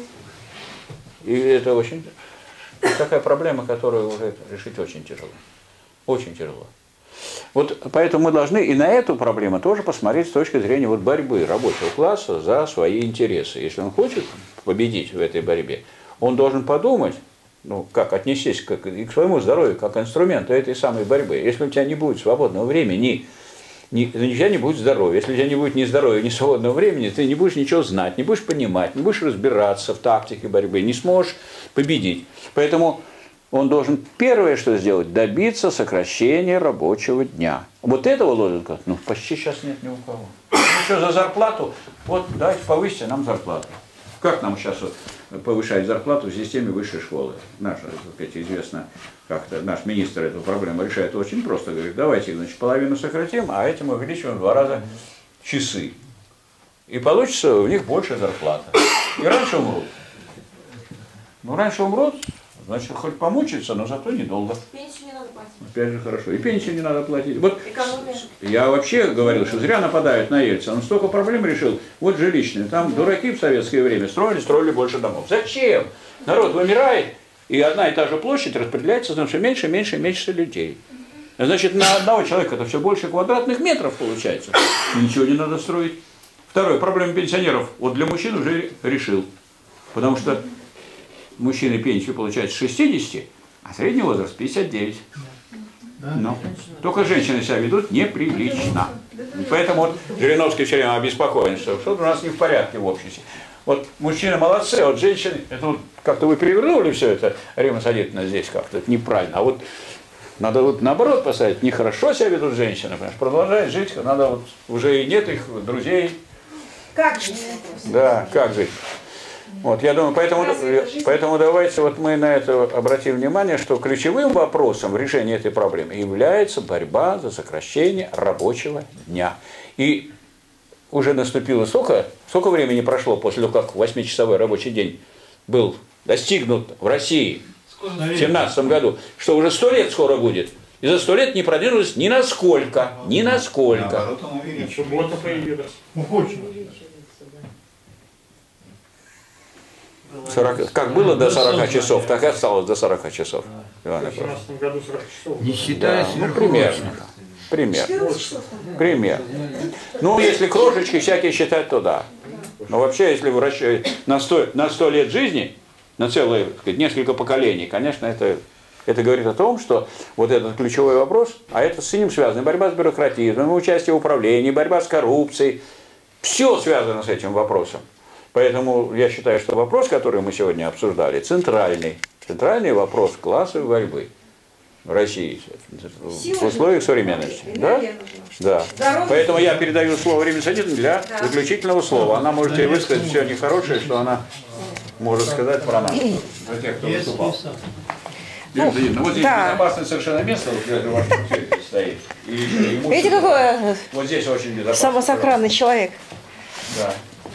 A: и это очень такая проблема, которую уже решить очень тяжело. Очень тяжело. Вот поэтому мы должны и на эту проблему тоже посмотреть с точки зрения вот борьбы рабочего класса за свои интересы. Если он хочет победить в этой борьбе, он должен подумать, ну, как отнестись к, и к своему здоровью, как инструменту этой самой борьбы. Если у тебя не будет свободного времени, ни, ни, у тебя не будет здоровья. Если у тебя не будет ни здоровья, ни свободного времени, ты не будешь ничего знать, не будешь понимать, не будешь разбираться в тактике борьбы, не сможешь победить. Поэтому он должен первое, что сделать, добиться сокращения рабочего дня. Вот этого лозунга, ну, почти сейчас нет ни у кого. Ну, что за зарплату? Вот давайте повысьте нам зарплату. Как нам сейчас повышать зарплату в системе высшей школы? Наш, так сказать, известно, как-то наш министр эту проблему решает очень просто. Говорит, давайте, значит, половину сократим, а этим увеличиваем в два раза часы. И получится у них больше зарплата. И раньше умрут. Ну, раньше умрут, значит, хоть помучиться, но зато недолго.
C: Пенсию не надо платить.
A: Опять же хорошо. И пенсию не надо платить. Вот
C: экономия.
A: Я вообще говорил, что зря нападают на Ельцина. Он столько проблем решил. Вот жилищные. Там дураки в советское время строили, строили больше домов. Зачем? Народ вымирает, и одна и та же площадь распределяется, потому что меньше, меньше, меньше людей. Значит, на одного человека это все больше квадратных метров получается. И ничего не надо строить. Второе, проблема пенсионеров. Вот для мужчин уже решил. Потому что мужчины пенсию получают с шестидесяти, а средний возраст пятьдесят девять. Но только женщины себя ведут неприлично. И поэтому вот Жириновский все время обеспокоен, что что-то у нас не в порядке в обществе. Вот мужчины молодцы, а вот женщины, это вот как-то вы перевернули все это, Римма Садитовна, здесь как-то это неправильно. А вот надо вот наоборот поставить, нехорошо себя ведут женщины, понимаешь, продолжать жить, надо вот, уже и нет их друзей.
C: Как жить?
A: Да, как жить. Вот, я думаю, поэтому, поэтому давайте вот мы на это обратим внимание, что ключевым вопросом решения этой проблемы является борьба за сокращение рабочего дня. И уже наступило сколько, сколько времени прошло после того, как восьмичасовой рабочий день был достигнут в России в две тысячи семнадцатом году, что уже сто лет скоро будет. И за сто лет не продвинулось ни насколько, ни насколько.
D: Суббота появилась.
A: сорок, как было до сорока часов, так и осталось до сорока часов.
D: В две тысячи семнадцатом году сорок часов.
B: Не считая
A: да, ну, примерно. Примерно. Примерно. Ну, если крошечки всякие считать, то да. Но вообще, если вы расчет на сто, на сто лет жизни, на целые, так сказать, несколько поколений, конечно, это, это говорит о том, что вот этот ключевой вопрос, а это с ним связано, борьба с бюрократизмом, участие в управлении, борьба с коррупцией, все связано с этим вопросом. Поэтому я считаю, что вопрос, который мы сегодня обсуждали, центральный, центральный вопрос классовой борьбы в России в условиях современности. Да? Да. Поэтому я передаю слово Риме Садитовне для да. заключительного слова. Она может и высказать все нехорошее, что она может сказать про нас, про тех, кто выступал. Ну, ну, вот здесь да. безопасное совершенно место, вот в вашем церкви стоит. И, и
C: видите, какой
A: вот здесь очень безопасно.
C: Самосохранный человек.
A: Да.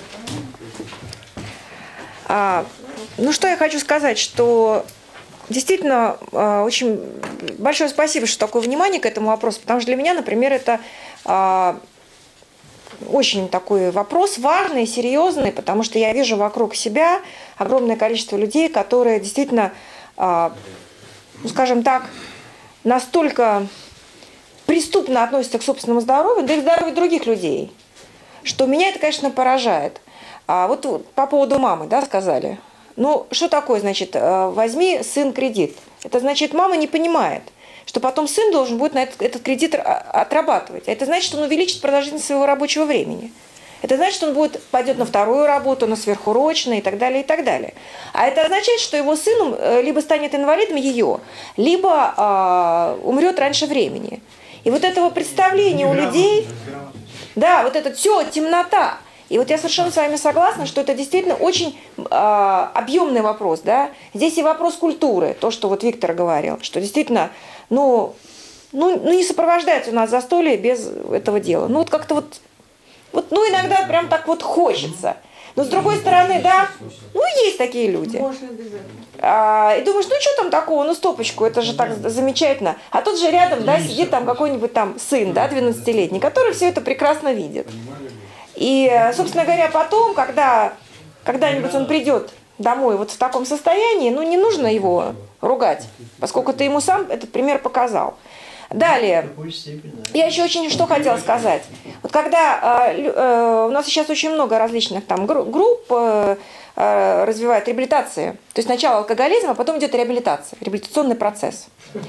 C: А, ну, что я хочу сказать, что действительно а, очень большое спасибо, что такое внимание к этому вопросу, потому что для меня, например, это а, очень такой вопрос важный, серьезный, потому что я вижу вокруг себя огромное количество людей, которые действительно, а, ну, скажем так, настолько преступно относятся к собственному здоровью, да и к здоровью других людей, что меня это, конечно, поражает. А вот по поводу мамы, да, сказали. Ну, что такое, значит, возьми сын кредит? Это значит, мама не понимает, что потом сын должен будет на этот, этот кредит отрабатывать. Это значит, что он увеличит продолжительность своего рабочего времени. Это значит, что он будет, пойдет на вторую работу, на сверхурочную и так далее, и так далее. А это означает, что его сын либо станет инвалидом ее, либо а, умрет раньше времени. И вот этого представления у людей, да, вот это все, темнота. И вот я совершенно с вами согласна, что это действительно очень э, объемный вопрос, да. Здесь и вопрос культуры, то, что вот Виктор говорил, что действительно, ну, ну, ну не сопровождается у нас застолье без этого дела. Ну вот как-то вот, вот, ну иногда прям так вот хочется. Но с другой стороны, да, ну есть такие люди.
I: Можно без этого.
C: А, и думаешь, ну что там такого, ну стопочку, это же так замечательно. А тут же рядом, да, сидит там какой-нибудь там сын, да, двенадцатилетний, который все это прекрасно видит. И, собственно говоря, потом, когда когда-нибудь он придет домой вот в таком состоянии, ну не нужно его ругать, поскольку ты ему сам этот пример показал. Далее, я еще очень что хотела сказать. Вот когда э, э, у нас сейчас очень много различных там групп э, э, развивают реабилитации, то есть сначала алкоголизм, а потом идет реабилитация, реабилитационный процесс.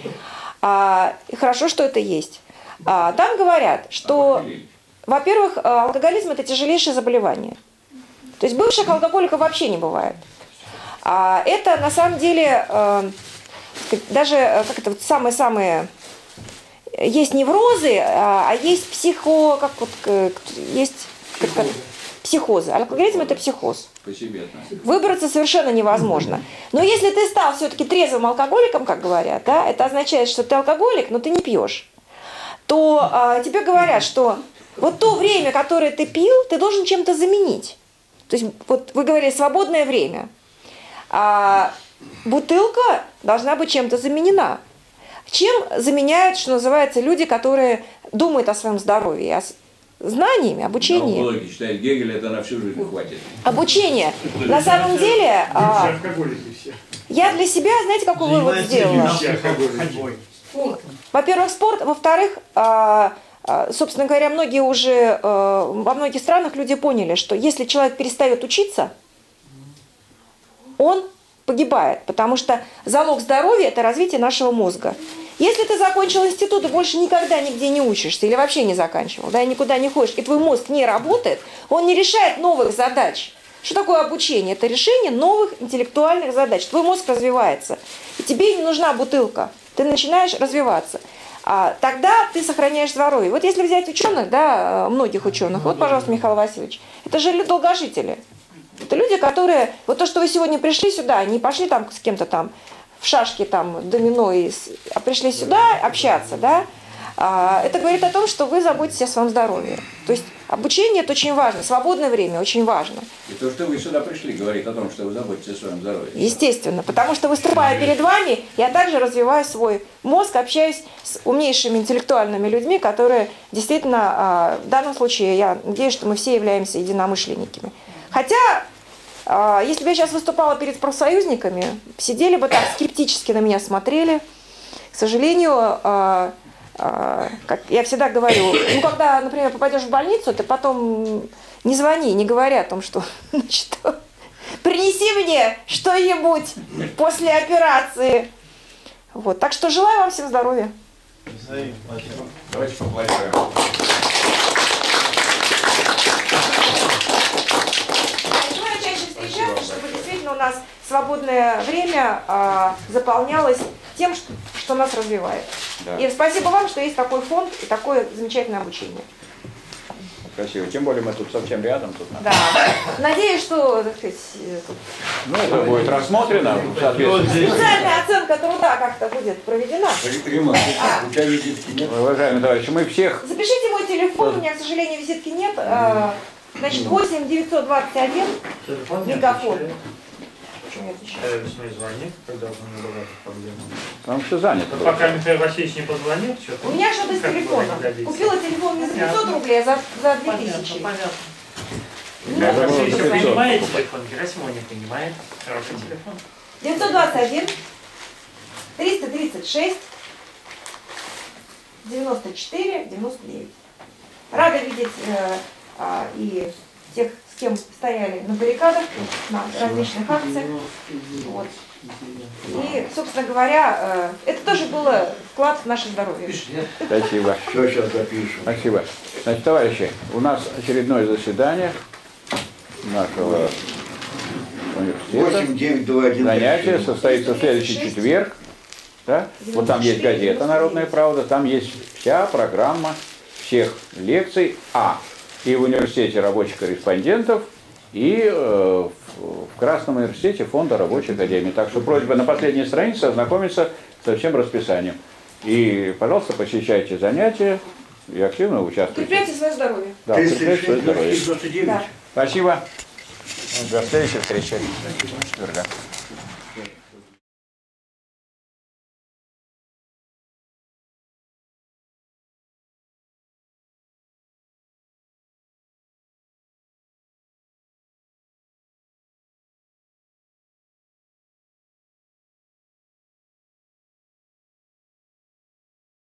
C: А, и хорошо, что это есть. А, там говорят, что... Во-первых, алкоголизм – это тяжелейшее заболевание. То есть бывших алкоголиков вообще не бывает. А это на самом деле даже как это вот самые-самые есть неврозы, а есть психо, как вот есть как, как, психозы. Алкоголизм – это психоз. Выбраться совершенно невозможно. Но если ты стал все-таки трезвым алкоголиком, как говорят, да, это означает, что ты алкоголик, но ты не пьешь, то а, тебе говорят, что вот то время, которое ты пил, ты должен чем-то заменить. То есть, вот вы говорили, свободное время. А бутылка должна быть чем-то заменена. Чем заменяют, что называется, люди, которые думают о своем здоровье, о знаниями, обучением.
M: Науковый считает Гегель, это на всю жизнь хватит.
C: Обучение. На самом деле, а, я для себя, знаете, какой вывод сделала? Во-первых, спорт. Во-вторых, а, собственно говоря, многие уже, во многих странах люди поняли, что если человек перестает учиться, он погибает, потому что залог здоровья – это развитие нашего мозга. Если ты закончил институт и больше никогда нигде не учишься или вообще не заканчивал, да, и никуда не ходишь, и твой мозг не работает, он не решает новых задач. Что такое обучение? Это решение новых интеллектуальных задач. Твой мозг развивается, и тебе не нужна бутылка, ты начинаешь развиваться. А тогда ты сохраняешь здоровье. Вот если взять ученых, да, многих ученых, вот, пожалуйста, Михаил Васильевич, это же долгожители. Это люди, которые, вот то, что вы сегодня пришли сюда, не пошли там с кем-то там в шашки, там, домино, и, а пришли сюда общаться, да, а, это говорит о том, что вы заботитесь о своем здоровье. То есть обучение – это очень важно, свободное время очень важно.
M: И то, что вы сюда пришли, говорит о том, что вы заботитесь о своем здоровье.
C: Естественно, потому что, выступая перед вами, я также развиваю свой мозг, общаюсь с умнейшими интеллектуальными людьми, которые действительно, в данном случае, я надеюсь, что мы все являемся единомышленниками. Хотя, если бы я сейчас выступала перед профсоюзниками, сидели бы так скептически на меня смотрели. К сожалению, как я всегда говорю, ну, когда, например, попадешь в больницу, ты потом не звони, не говори о том, что, значит, принеси принеси мне что-нибудь после операции. Вот, так что желаю вам всем здоровья.
A: Давайте поаплодируем.
C: Желаю чаще встречаться, чтобы действительно у нас свободное время а, заполнялось тем, что, что нас развивает.
A: Да.
C: И спасибо вам, что есть такой фонд и такое замечательное обучение.
A: Спасибо. Тем более мы тут совсем рядом. Тут.
C: Да. Надеюсь, что, так сказать,
A: Ну, это будет рассмотрено. Соответственно.
C: специальная оценка труда как-то будет проведена.
B: Рима, у тебя визитки нет?
A: Уважаемые товарищи, мы всех...
C: Запишите мой телефон, у меня, к сожалению, визитки нет. А, Значит, восемь девятьсот двадцать один, мегафон. Почему нет еще?
D: Весной звонит, когда у меня была проблема.
A: Потому что занят.
D: Ну, пока Михаил Васильевич не позвонит, что-то...
C: У меня что-то с телефоном. Купила телефон не за пятьсот рублей, а за, за две тысячи.
D: Понятно.
A: Я
D: Вы
A: забыл, что
D: понимаете телефон? Герасимов не понимает. Хороший телефон.
C: девятьсот двадцать один, триста тридцать шесть, девяносто четыре, девяносто девять. Рада видеть э, а, и тех, с кем стояли на баррикадах, на различных акциях. Вот. И, собственно говоря, э, это тоже было вклад в наше здоровье.
A: Спасибо.
B: Все, сейчас запишем.
A: Спасибо. Значит, товарищи, у нас очередное заседание нашего университета.
B: восемь девять два один.
A: Занятие состоится в следующий четверг. Да? Вот там есть газета «Народная правда», там есть вся программа всех лекций, а и в университете рабочих корреспондентов, и э, в Красном университете фонда рабочей академии. Так что просьба на последней странице ознакомиться со всем расписанием. И, пожалуйста, посещайте занятия и активно участвуйте.
C: Укрепляйте свое здоровье.
A: Да, укрепляйте свое здоровье.
B: Да.
A: Спасибо. До следующей встречи. Четверга.